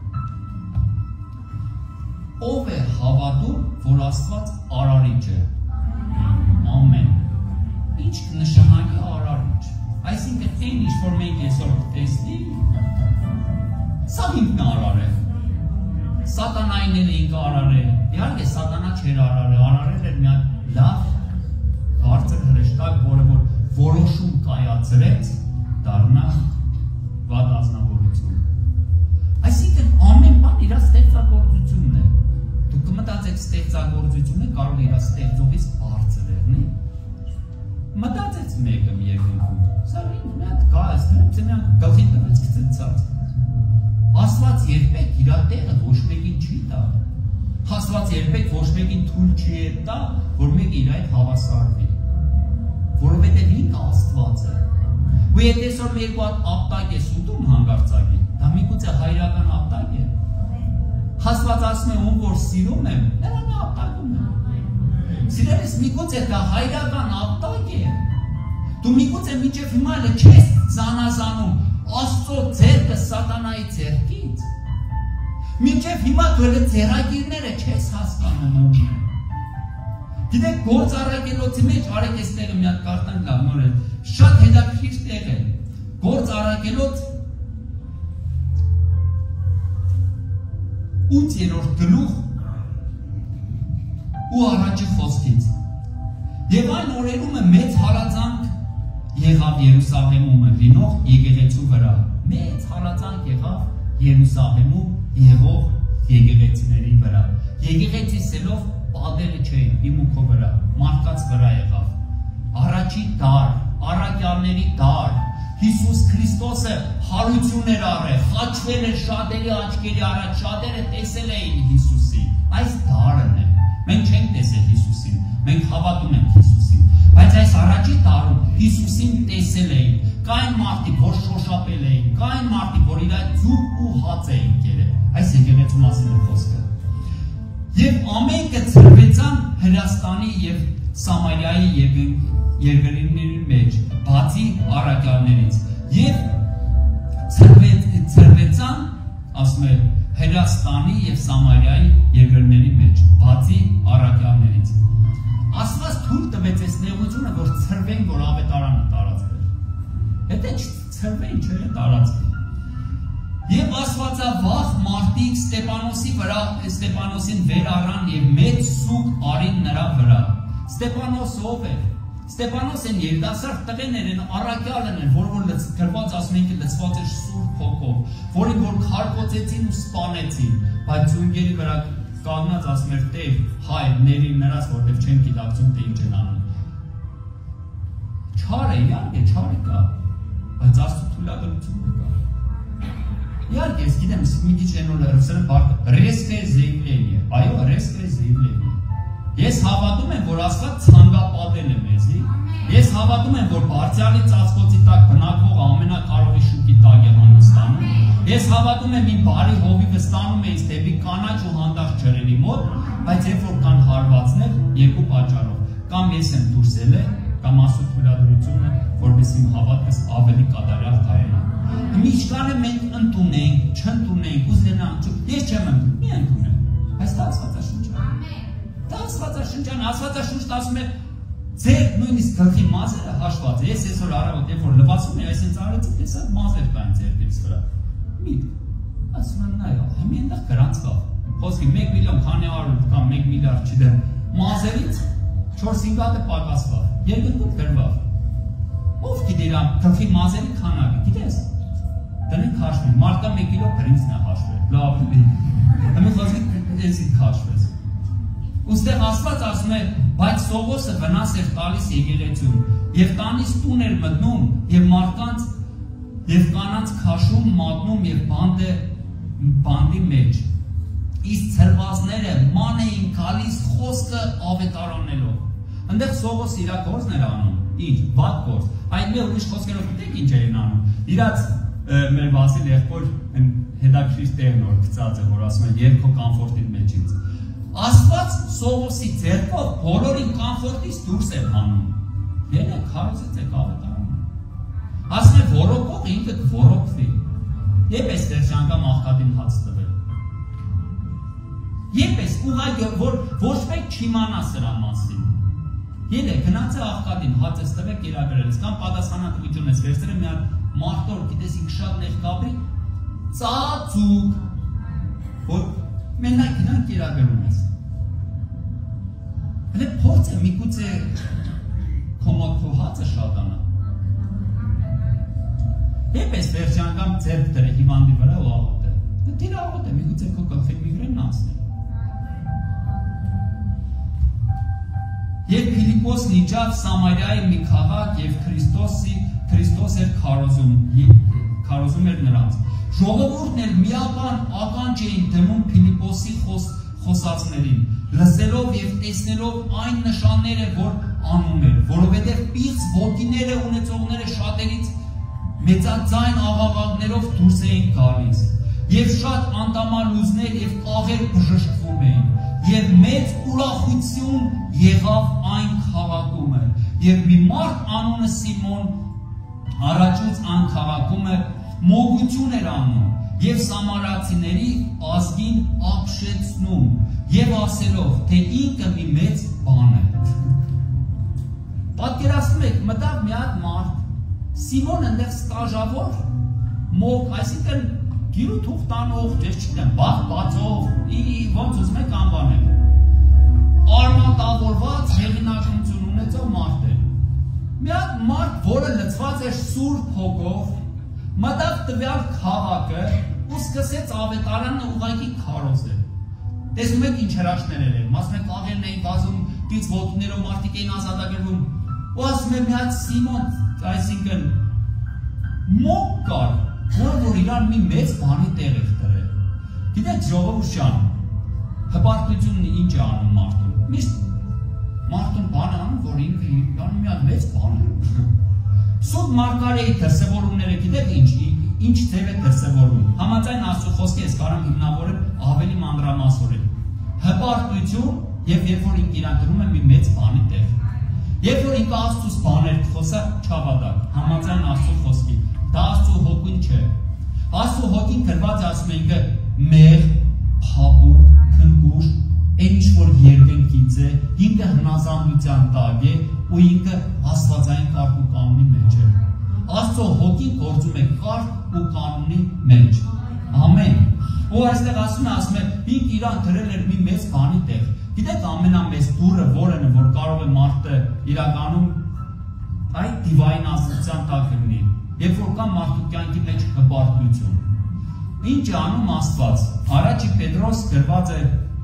Ով է հավատում, որ Աստված արարիչ է։ Ամեն։ Ինչ նշանակի արարիչ։ Այսինքն այն ինչ որ մենք այսօր տեսնի, սա ինքն արար է։ Սատանային էլ ինքը արար է։ Իհարկե սատանա չէր արարել էր մի հատ լավ բարձր հրեշտակ, որը որ որոշում կայացրեց դառնա վատ ազնվորություն։ Այսինքն ամեն բան իր ստեղծագործությունն է։ Դուք կմտածեք ստեղծագործությունը կարող է իր ստեղծողից բարձր եղնի։ Մտածեց մեկը մի երկնքում։ Սա ինքն մի հատ կայացնում, մի հատ գլխին տվեց գծած։ Աստված երբեք իր տեղը ոչ մեկին չի տա։ Աստված երբեք ոչ մեկին թույլ չի տա, որ մեկը իր այդ հավասարվի։ Որովհետև ինքը Աստված է։ Ու եթե այսօր մի երկու հատ ապտակ ես ուտում հանգարցակի, դա միգուցե հայրական ապտակ է։ Աստված ասում է ում որ սիրում եմ, նրան ապտակում եմ։ Սիրելիս միգուցե դա հայրական ապտակ է։ Դու միգուցե մինչև հիմա էլ չես զանազանում Աստծո ձեռքը սատանայի ձեռքից։ Մինչև հիմա դու էլ ձեռագիրները չես հասկանում ում է։ Գիտեք գործ առաքելոցի մեջ արեք այս տեղը մի հատ կարտան լավ նոր է, շատ հետաքրքիր տեղ է։ Գործ առաքելոց 8-րդ գլուխ ու առաջի խոսքից։ Եվ այն օրերում մեծ հալածանք եղավ Երուսաղեմում լինող եկեղեցու վրա։ Մեծ հալածանք եղավ Երուսաղեմում եղող եկեղեցիների վրա։ Եկեղեցի սելով պատերը չէին, իմուքո վրա, մարդկաց վրա եղավ։ Առաջի դար, առաքյալների դար, Հիսուս Քրիստոսը հարություն էր առել, խաչվել էր շատերի աչքերի առաջ, շատերը տեսել էին Հիսուսին։ Այս դարն է։ Մենք չենք տեսել Հիսուսին, մենք հավատում ենք Հիսուսին, բայց այս առաջի դարում Հիսուսին տեսել էին։ Կային մարդիկ, որ շոշափել էին, կային մարդիկ, որ իր ձուկ ու հաց էին կերել։ Այս եկեղեցու մասին է խոսքը։ Եվ ամենքը ծրվեցան Հրեաստանի և Սամարիայի երկրների մեջ, բացի առաքյալներից, և ծրվեցան, ասում է, Հրեաստանի և Սամարիայի երկրների մեջ, բացի առաքյալներից։ Աստված թույլ տվեց այս նեղությունը, որ ծրվեն, որ ավետարանը տարածվեր։ Հետո չծրվեն, չէ, տարածվի։ Եվ աստվածավախ մարդիկ Ստեփանոսին վեր առան և մեծ սուգ արին նրա վրա։ Ստեփանոս ով էր։ Ստեփանոս են երիտասարդ տղեներ են, առաքյալն են, որ գրված ասում ենք լցված էր Սուրբ Հոգով, որին որ քարկոծեցին ու սպանեցին, բայց ծունգերի վրա կանգնած ասում էր Տեր, հայր, ների նրանց, որտեղ չեն գիտակցում, թե ինչ են անում։ Չար է, իհարկե, չարը կա, բայց Աստծո թույլատվությունը կա։ Իհարկե, ես գիտեմ, մի քիչ ռուսերեն բառը ռեսկե զեյվլենիա, այո, ռեսկե զեյվլենիա։ Ես հավատում եմ, որ Աստված ցանկապատել է մեզի։ Ես հավատում եմ, որ բարձրալի ծածկոցի տակ բնակվող ամենակարողի շուկի տակ է հանգստանում։ Ես հավատում եմ, իմ բարի հովիվը ստանում է ինձ դեպի կանաչ ու հանդարտ ջրերի մոտ, բայց երբ որ կան հարվածներ, երկու պատճառով, կամ ես եմ դուրսել է, կամ Աստծո թույլատվությունը, որովհետեւ իմ հավատքս ավելի կատարյալ կայանա։ Միշտանը մենք ընդունենք, չընդունենք, ուզենանք, ես չեմ ընդունում, մի ընդունեմ, բայց դա Աստվածաշնչն է։ Դա Աստվածաշնչն է, Աստվածաշունչն ասում է, ձեր նույնիսկ գլխի մազերը հաշված է, ես այսօր առավոտ երբ որ լվացում եմ, այսինքն արեցի, տեսա մազեր կային ձեռքերս վրա։ Միտք, ասում եմ նայ, հիմա այնտեղ գրանցվավ, խոսքի 1 միլիոն քանի 100 կամ 1 միլիարդ չդեմ, մազերից 4-5 հատ է պակասվավ, երկնքում գրվավ։ Ով գիտի իրա գլխի մազերի քանակը, գիտես։ Դրանք քաշվեն, մարդկա 1 կիլո բրինցն է հաշվել, լավ է։ Հիմա խոսքի էսի քաշվեց։ Ուստեղ Աստված ասում է, բայց Սողոսը վնաս էր տալիս եկեղեցուն, եւ տանից տուն էր մտնում, եւ մարդկանց եւ կանանց քաշում, մատնում եւ բանդի մեջ։ Իսկ ցրվածները ման էին գալիս խոսքը ավետարանելով։ Այնտեղ Սողոսը իր գործն էր անում, ինչ, վատ գործ։ Այդ մի ուրիշ խոսքերով գիտեք ինչ էին անում։ Իրաց մեր Վասիլ եղբոր հետաքրքիր տեղն որ գծած է, որ ասում են երկու կոմֆորտի մեջից։ Աստված Սողոսի ձեռքով բոլորին կոմֆորտից դուրս է հանում։ Ելեք քարոզեց եք ավետարանը։ Ասում է որոքող ինքը կորոքվի։ Եվ էս վերջանգամ աղքատին հաց տվել։ Եվ էս ուղղակի որ ոչ մեկ չիմանա սրա մասին։ Ելեք գնացե աղքատին հաց ես տվել կերակրելիս կամ պատասխանատվություն ես վերցրել մի հատ մարդոր գիտեսիք շատ նեղ կապի ծածուկ որ մենակ գնան կերակրում ես։ Հələ փորձ է միգուցե կոմոքու հացը շատանա։ Եպես վերջանգամ ձերք դրե հիվանդի վրա ու աղոտ է։ Դիր աղոտ է, միգուցե քո գլխի միգրենն անցնի։ Եվ Փիլիպոսն իջավ Սամարիայի մի քաղաք եւ Քրիստոս էր քարոզում էր նրանց։ Ժողովուրդն էլ միաբան ականջ էին դնում Փիլիպոսի խոսածներին, լսելով եւ տեսնելով այն նշանները, որ անում էր, որովհետեւ պիղծ ոտիները ունեցողները շատերից մեծաձայն աղաղակներով դուրս էին գալիս, եւ շատ անտամալուզներ եւ կաղեր բժշկվում էին, եւ մեծ ուրախություն եղավ այն քաղաքում, եւ մի մարդ անունը Սիմոն առաջուց այն քաղաքում մոգություն էր անում եւ սամարացիների ազգին ապշեցնում եւ ասելով թե ինքը մի մեծ բան է։ Պատկերացնում եք, մտավ մի հատ մարդ Սիմոն այնտեղ ստաժավոր մոգ, այսինքն գիրու թուղթ տանող, ես չգիտեմ, բախ բացող, ոնց ուզում եք անվանեք։ Արմատավորված հեղինակություն ունեցող մարդ էր։ Մի հատ մարդ, որը լցված էր Սուրբ Հոգով, մտավ տվյալ քաղաքը ու սկսեց ավետարանը ուղղակի քարոզել։ Տեսնում եք ինչ հրաշքներ են, ասում եք աղերն էին վազում, դից ոտներով մարդիկ էին ազատագրվում, ու ասում է մի հատ Սիմոն, այսինքն մոկ կար, որ իրան մի մեծ բանի տեղ էր տրել։ Գիտեք ժողովուրդ ջան, հպարտությունն ինչ է անում մարդուն։ Միշտ մարդուն բան անում, որ ինքը անում մի հատ մեծ բան է։ Սուրբ Մարգարեի դրսևորումները գիտեք ինչ ձև է դրսևորվում։ Համաձայն Աստծո խոսքի ես կարող հիմնավորել ավելի մանրամասորեն։ հպարտություն եւ երբ որ ինքը իրան դնում է մի մեծ բանի տեղ։ Երբ որ ինքը Աստծուց բաներ խոսա, չավատակ, համաձայն Աստծո խոսքի, դա Աստծո հոգին չէ։ Աստծո հոգին գրված է, ասում է ինքը մեղ, փափուկ, քնկուշ, այն ինչ որ երկնքից է, ինքը հնազանդության տակ է ու ինքը աստվածային կարգ ու կանոնի մեջ է։ Աստծո հոգին գործում է կարգ ու կանոնի մեջ։ Ամեն։ Ու այստեղ ասում է, ինքը իրան դրել էր մի մեծ բանի տեղ։ Գիտեք ամենամեծ դուրը որն է, որ կարող է մարդը իրականում այդ դիվային ազդեցության տակ լինի, երբ որ կա մարդու կյանքի մեջ հպարտություն։ Ինչ է անում Աստված։ Առաջի Պետրոս գրված է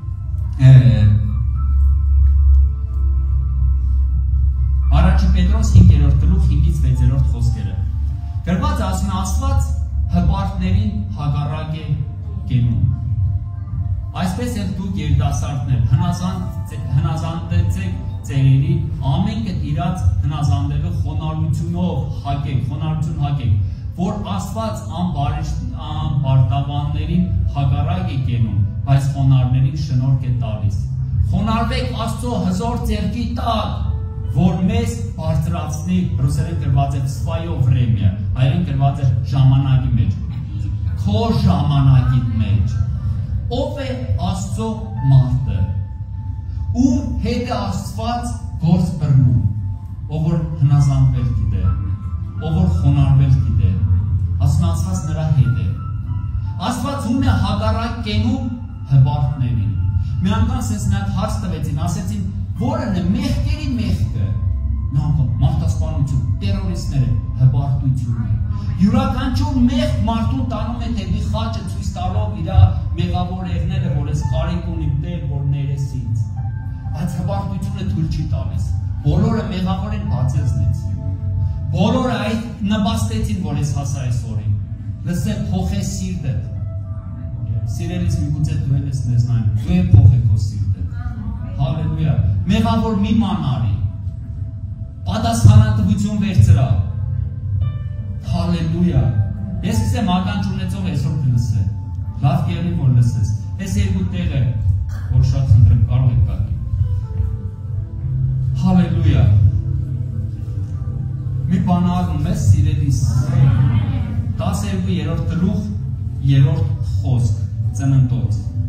Առաջի Պետրոս 5-րդ գլուխ 5-ից 6-րդ խոսքերը։ Գրված է, ասում է Աստված հպարտներին հակառակ է կենում։ Այսպես էլ դուք երիտասարդներ հնազանդեցեք ծերերի, ամենքը իրաց հնազանդելու խոնարհությունով հակեք, որ Աստված անբարտավաններին հակառակ է կենում, բայց խոնարհներին շնորհք է տալիս։ Խոնարհվեք Աստծո հզոր ձեռքի տակ, որ մեզ բարձրացնի, ռուսերեն գրված է «Svoyo vremya», հայերեն գրված է ժամանակի մեջ, քո ժամանակի մեջ։ Ով է Աստծո մարդը, ում հետ է Աստված գործ բռնում, ով որ հնազանդվել գիտե, ով որ խոնարհվել գիտե, ասում Աստված նրա հետ է։ Աստված ում է հակառակ կենում հպարտներին։ Մի անգամ ասես նրանք հարց տվեցին, ասեցին, որն է մեղքերի մեղքը։ Մի անգամ մարդասպանություն, տերորիստները, հպարտությունը։ Յուրաքանչյուր մեղք մարդուն տանում է դեպի խաչը, ցույց տալով իր մեղավոր եղները, որ ես կարիք ունիմ Տեր, որ ներեսից։ Բայց հպարտությունը թույլ չի տալիս։ Բոլորը մեղավոր են բացեցնից։ Բոլորը այդ նպաստեցին, որ ես հասա այսօրին։ Լսեմ, փոխե սիրտը։ Սիրելիս միգուցե դու ես մեզ նայում, դու ես փոխե քո սիրտը։ Հալելույա։ Մեղավոր մի ման արի։ Պատասխանատվություն վերցրա։ Հալելույա։ Ես կսեմ ականջ ունեցող այսօր կլսեմ։ Լավ կերնի որ լսես։ Այս երկու տեղը, որ շատ խնդրեմ կարող եք կա։ Հալելույա։ Մի բան ասում ես սիրելիս։ 12-րդ գլուխ 3-րդ խոսք ծննդոց։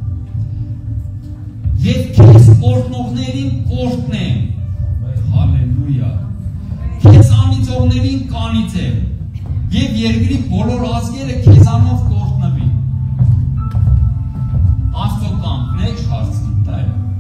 Եվ քեզ օրհնողներին կորտնեմ։ Հալելույա։ Քեզ անիծողներին կանիծեմ։ Եվ երկրի բոլոր ազգերը քեզանով կորտնվին։ Աստծո կամքն է հարցնում դա։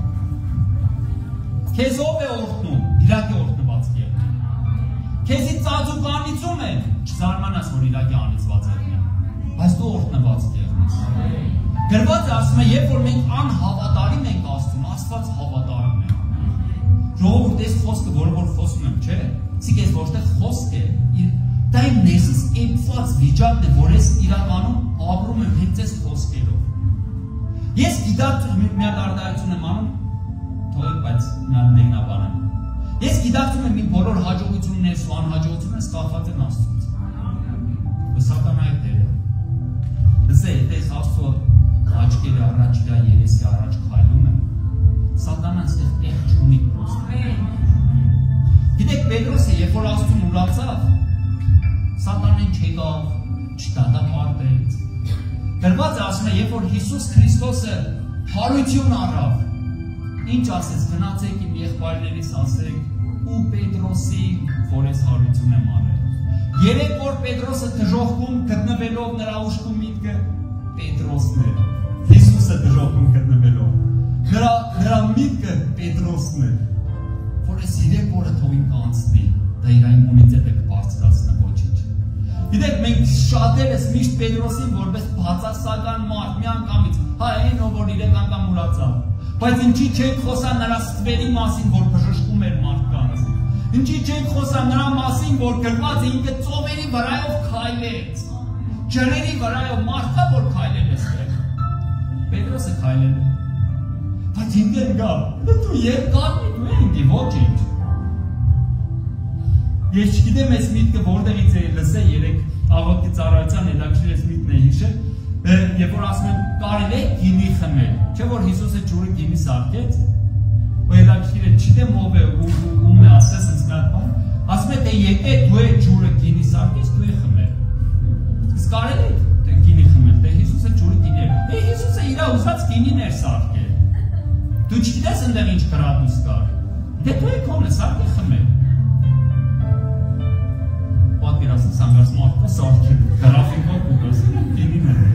Քեզ ով է օրհնում, իրակի օրհնված եղիր։ Քեզի ծածուկ անիծում են, չզարմանաս, որ իրակի անիծված եղնի, բայց դու օրհնված եղնես։ Գրված է ասում է, երբ որ մենք անհավատարիմ ենք Աստծուն, Աստված հավատարիմ է։ Ժողովուրդ այս խոսքը, որը որ խոսում եմ, չէ՞։ Ցիկ ես որտեղ խոսք է, դա իմ ներսից էմփված վիճակն է, որ ես իրականում ապրում եմ հենց այս խոսքերով։ Ես գիտակցում եմ մի արդարություն եմ անում, թողեք, բայց մի մեկնաբան եմ։ Ես գիտակցում եմ իմ բոլոր հաջողություններս ու անհաջողություններս կախված են Աստծուց։ Սատանայի դերը։ Լսե, եթե ես Աստծո աչքերը առաջ իր երեսի առաջ քայլում եմ, Սատանան ստեղ տեղ չունի պրոստը։ Գիտեք, Պետրոսը, երբ որ Աստծուն ուրացավ, Սատանեն չեկավ, չդատապարտեց։ Գրված է ասում է, երբ որ Հիսուս Քրիստոսը հարություն առավ, ինչ ասեց, գնացեք իմ եղբայրներիս ասեք ու Պետրոսի, որ ես հարություն եմ արել։ Երեք որ Պետրոսը դժոխքում գտնվելով նրա ուշքում միտքը Պետրոսն է, Հիսուսը դժոխքում գտնվելով, նրա միտքը Պետրոսն է, որ ես երեք որը թողին կանցնի, դա իր իմունիտետը կբարձրացնի ոչինչ։ Գիտեք, մենք շատերս միշտ Պետրոսին որպես բացասական մարդ մի անգամից, հա այն ով որ 3 անգամ ուրացավ, բայց ինչի չենք խոսա նրա ստվերի մասին, որ բժշկում էր մարդկանց։ Ինչի չենք խոսա նրա մասին, որ գրված է ինքը ծովերի վրայով քայլեց, ջրերի վրայով մարդա որ քայլել է ստեղ։ Պետրոսը քայլել է, բայց ինքը գավ, դու երկարնի դու ինքի ոչինչ։ Ես չգիտեմ այս միտքը որտեղից է լսել երեք աղոթքի ծառայության հետաքրքիր այս միտքն է հիշել, երբ որ ասում են կարելի է գինի խմել, Չէ որ Հիսուսը ջուրը գինի սարքեց, ու հետաքրքիր է, չգիտեմ ով է ում է ասես ինձ մի հատ բան, ասում է թե եթե դու է ջուրը գինի սարքես, դու է խմել։ Իսկ կարելի է թե գինի խմել, թե Հիսուսը ջուրը գինի է։ Հիսուսը իր ուզած գինին էր սարքել։ Դու չգիտես այնտեղ ինչ կրատուս կար։ Դե դու եք հոն է սարքի խմել։ Պատկերացնում սանգարս մարդը սարքել, գրաֆիկով ու գասին գինին է։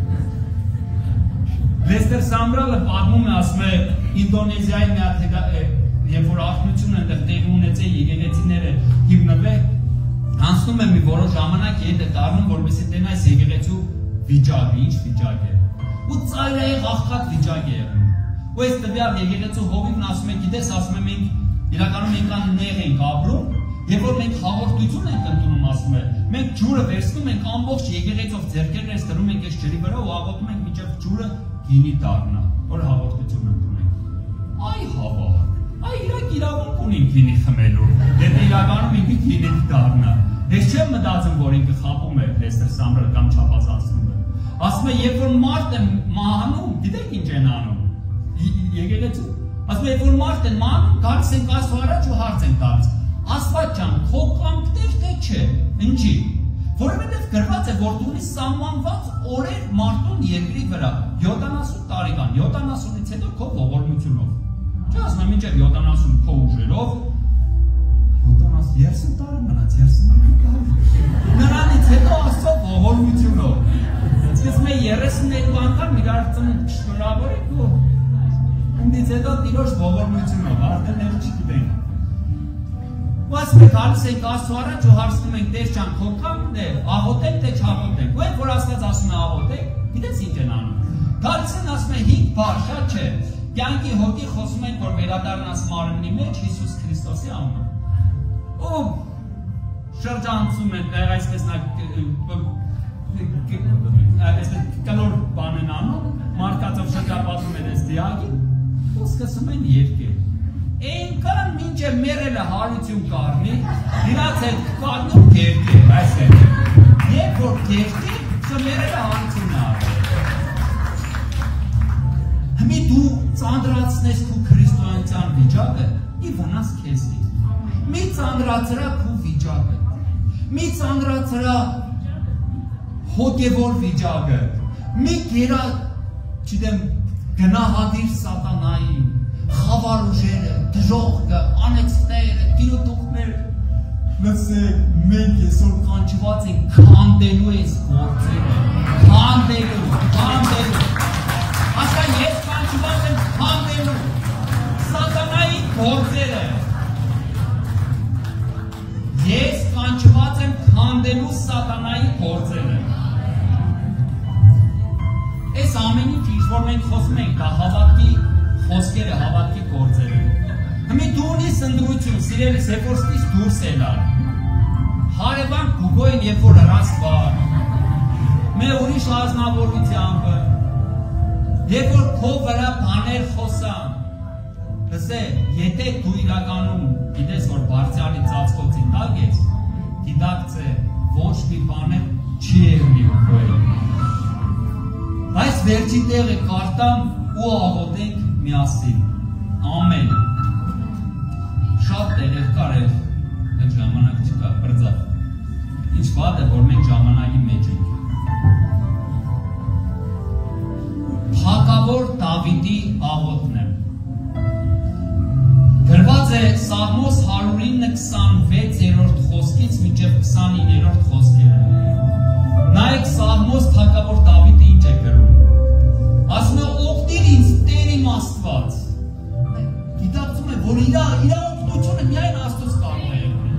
Լեստեր Սամբրալը պատմում է, ասում է Ինդոնեզիայի մի հատ երբ որ աղբնությունը այնտեղ տեղի ունեցել եկեղեցիները հիմնվել, անցնում է մի որոշ ժամանակ ետ է դառնում, որպեսզի տենայս եկեղեցու վիճակը, ինչ վիճակ է։ Ու ծայրահեղ աղքատ վիճակ է եղնում։ Ու այս տվյալ եկեղեցու հովիվն ասում է, գիտես, ասում է մենք իրականում այնքան նեղ ենք ապրում, երբ որ մենք հաղորդություն ենք ընդունում, ասում է, մենք ջուրը վերցնում ենք ամբողջ եկեղեցով ձեռքերներս դնում ենք այս ջրի վրա ու աղոթում ենք մինչև ջուրը գինի դառնա, որ հաղորդություն ընդունենք։ Այ հավաք, այ իրակ իրավունք ունին գինի խմելու, եթե իրականում ինքը գինի դառնա։ Ես չեմ մտածում, որ ինքը խաբում է Լեստեր Սամբրալ կամ չափազանցնում է։ Ասում է, երբ որ մարդ է մահանում, գիտեք ինչ են անում։ Եկեղեցու։ Ասում է, երբ որ մարդ է մահանում, գալիս ենք Աստծո առաջ ու հարց ենք տալիս։ Աստված ջան, քո կամքն է թե չէ։ Ինչի՞։ Որովհետև գրված է, որ դու ունես սահմանված օրեր մարդուն երկրի վրա 70 տարեկան, 70-ից հետո քո ողորմությունով։ Չէ՞ ասում եմ, մինչև 70 քո ուժերով 30 տարի մնաց, 30 տարի։ Նրանից հետո Աստծո ողորմությունով։ Այսպես მე 32 անգամ իրար ծնունդ շնորհավորեք ու ընդից հետո Տիրոջ ողորմությունով, արդեն էլ չգիտենք։ Ու ասում եք, գալիս ենք Աստծո առաջ ու հարցնում ենք, Տեր ջան, քո կամքն է, աղոթենք թե չաղոթենք։ Ու երբ որ Աստված ասում է աղոթենք, գիտես ինչ են անում։ Գալիս են ասում են 5 բառ, շատ չէ։ Կյանքի հոգի խոսում են, որ վերադառնաս մարմնի մեջ Հիսուս Քրիստոսի անունով։ Ու շրջանցում են, այսպես կլոր բան են անում, մարդկացով շրջապատում են այս դիագին, ու սկսում են երկել։ Այնքան մինչև մերելը հարություն կառնի, դրանց հետ կպատնում կերտի, այս է։ Երբ որ կերտի, մերելը հարությունն է արել։ Հիմի դու ծանրացնես քո քրիստոնեության վիճակը, ի վնաս քեզի։ Մի ծանրացրա քո վիճակը։ Մի ծանրացրա հոգևոր վիճակը։ Մի գերա, չգիտեմ, գնահատիր սատանային, խավար ուժերը, դժողքը, անեծները, տիրուտուկները։ Լսեք, մենք այսօր կանչված ենք քանդելու այս գործերը, քանդելու։ Ասա ես կանչված եմ քանդելու սատանայի գործերը։ Ես կանչված եմ քանդելու սատանայի գործերը։ Այս ամեն ինչ որ մենք խոսում ենք, դա հավատքի խոսքերը, հավատքի գործերը։ Հիմի դու ունիս ընդրություն, սիրելիս, երբ որ ստից դուրս ելար։ Հարևան գուգոյին երբ որ հրաս բար, մեր ուրիշ ազնվորությամբ, երբ որ քո վրա բաներ խոսան, լսե, եթե դու իրականում գիտես, որ բարձյալի ծածկոցի տակ ես, դիտակցե, ոչ մի բան չի եղնի ուգոյին։ Այս վերջի տեղը կարտամ ու աղոթենք միասին, ամեն, շատ տեղեր կար էր, այդ ժամանակ չկա, բրձավ, ինչ վատ է, որ մենք ժամանակի մեջ ենք։ Հակավոր Դավիթի աղոթն է, գրված է Սաղմոս 126-րդ խոսքից մինչև 29-րդ խոսքերը։ Նայեք Սաղմոս հակավոր Դավիթը ինչ է գրում։ Ասում է օգտիր ինձ Տեր իմ Աստված։ Գիտակցում է, որ իր օգնությունը միայն Աստծոց կարող է եղնել։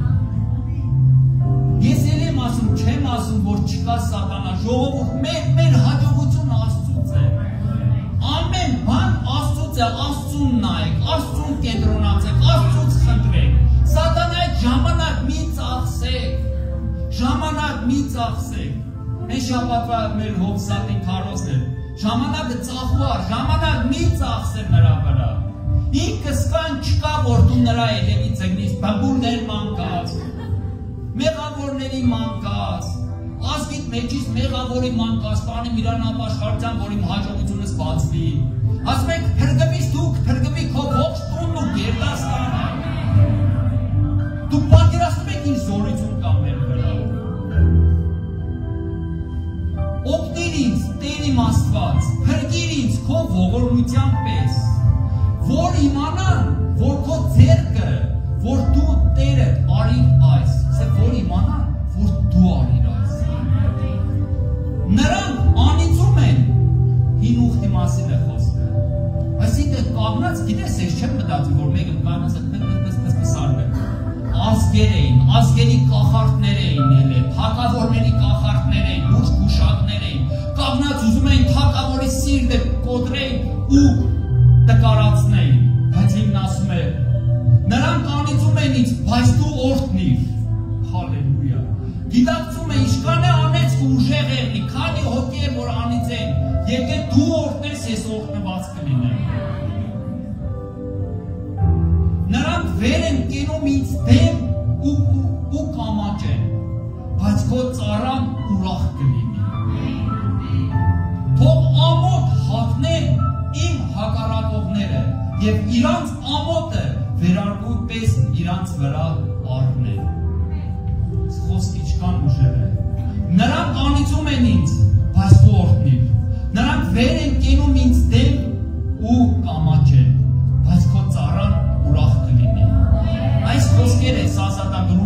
Ես էլ եմ ասում, չեմ ասում, որ չկա սատանա, ժողովուրդ, մեր հաջողությունը Աստծուց է։ Ամեն բան Աստծուց է, Աստծուն նայեք, Աստծուն կենտրոնացեք, Աստծուց խնդրեք։ Սատանայի ժամանակ մի ծախսեք, ժամանակ մի ծախսեք։ Այս շաբաթվա մեր Հովսատի քարոզն է։ Ժամանակը ծախվար, ժամանակ մի ծախսեր նրա վրա։ Ինքս կան չկա, որ դու նրա ելևի ծգնից, բաբուրներ մանկած, մեղավորների մանկած, ազգիտ մեջից մեղավորի ման կասպանի իրան ապաշխարության, որ իմ հաջողությունս բացվի։ Ասում եք, փրկվիս դուք, փրկվի քո ողջ տունն ու գերդաստանը։ Դուք պատկերացնում եք ինչ զորություն կա մեր վրա։ Օգնիր ինձ, Տեր իմ Աստված, փրկիր ինձ քո ողորմության պես, որ իմանան, որ քո ձեռքը, որ դու Տերը արիր այս, որ իմանան, որ դու արիր այս։ Նրանք անիծում են, հին ուխտի մասին է խոսքը։ Այսինքն կանգնած, գիտես, ես չեմ մտածում, որ մեկը կանգնած է սարվել։ Ազգեր էին, ազգերի կախարդներ էին ելել, թագավորների կախարդներ էին, լուրջ գուշակներ էին, կանգնած ուզում էին թագավորի սիրտը կոտրեին ու տկարացնեին, բայց հիմն ասում է, նրանք անիծում են ինձ, բայց դու օրհնիր, հալելույա, գիտակցում է ինչքան է անեծք ու ուժեղ եղնի, քանի հոգի է որ անիծեն, եթե դու օրհնես, ես օրհնված կլինեմ։ Նրանք վեր են կենում ինձ դեմ ու կամաճեն, բայց քո ծառան ուրախ կլինի։ Թող ամոթ հագնեն իմ հակառակողները և իրանց ամոթը վերարկու պես իրանց վրա առնեն։ Խոսք ինչքան ուժեղ է։ Նրանք անիծում են ինձ, բայց դու օրհնիր։ Նրանք վեր են կենում ինձ դեմ ու կամաճեն, բայց քո ծառան ուրախ կլինի։ Այս խոսքերը Սասատագրում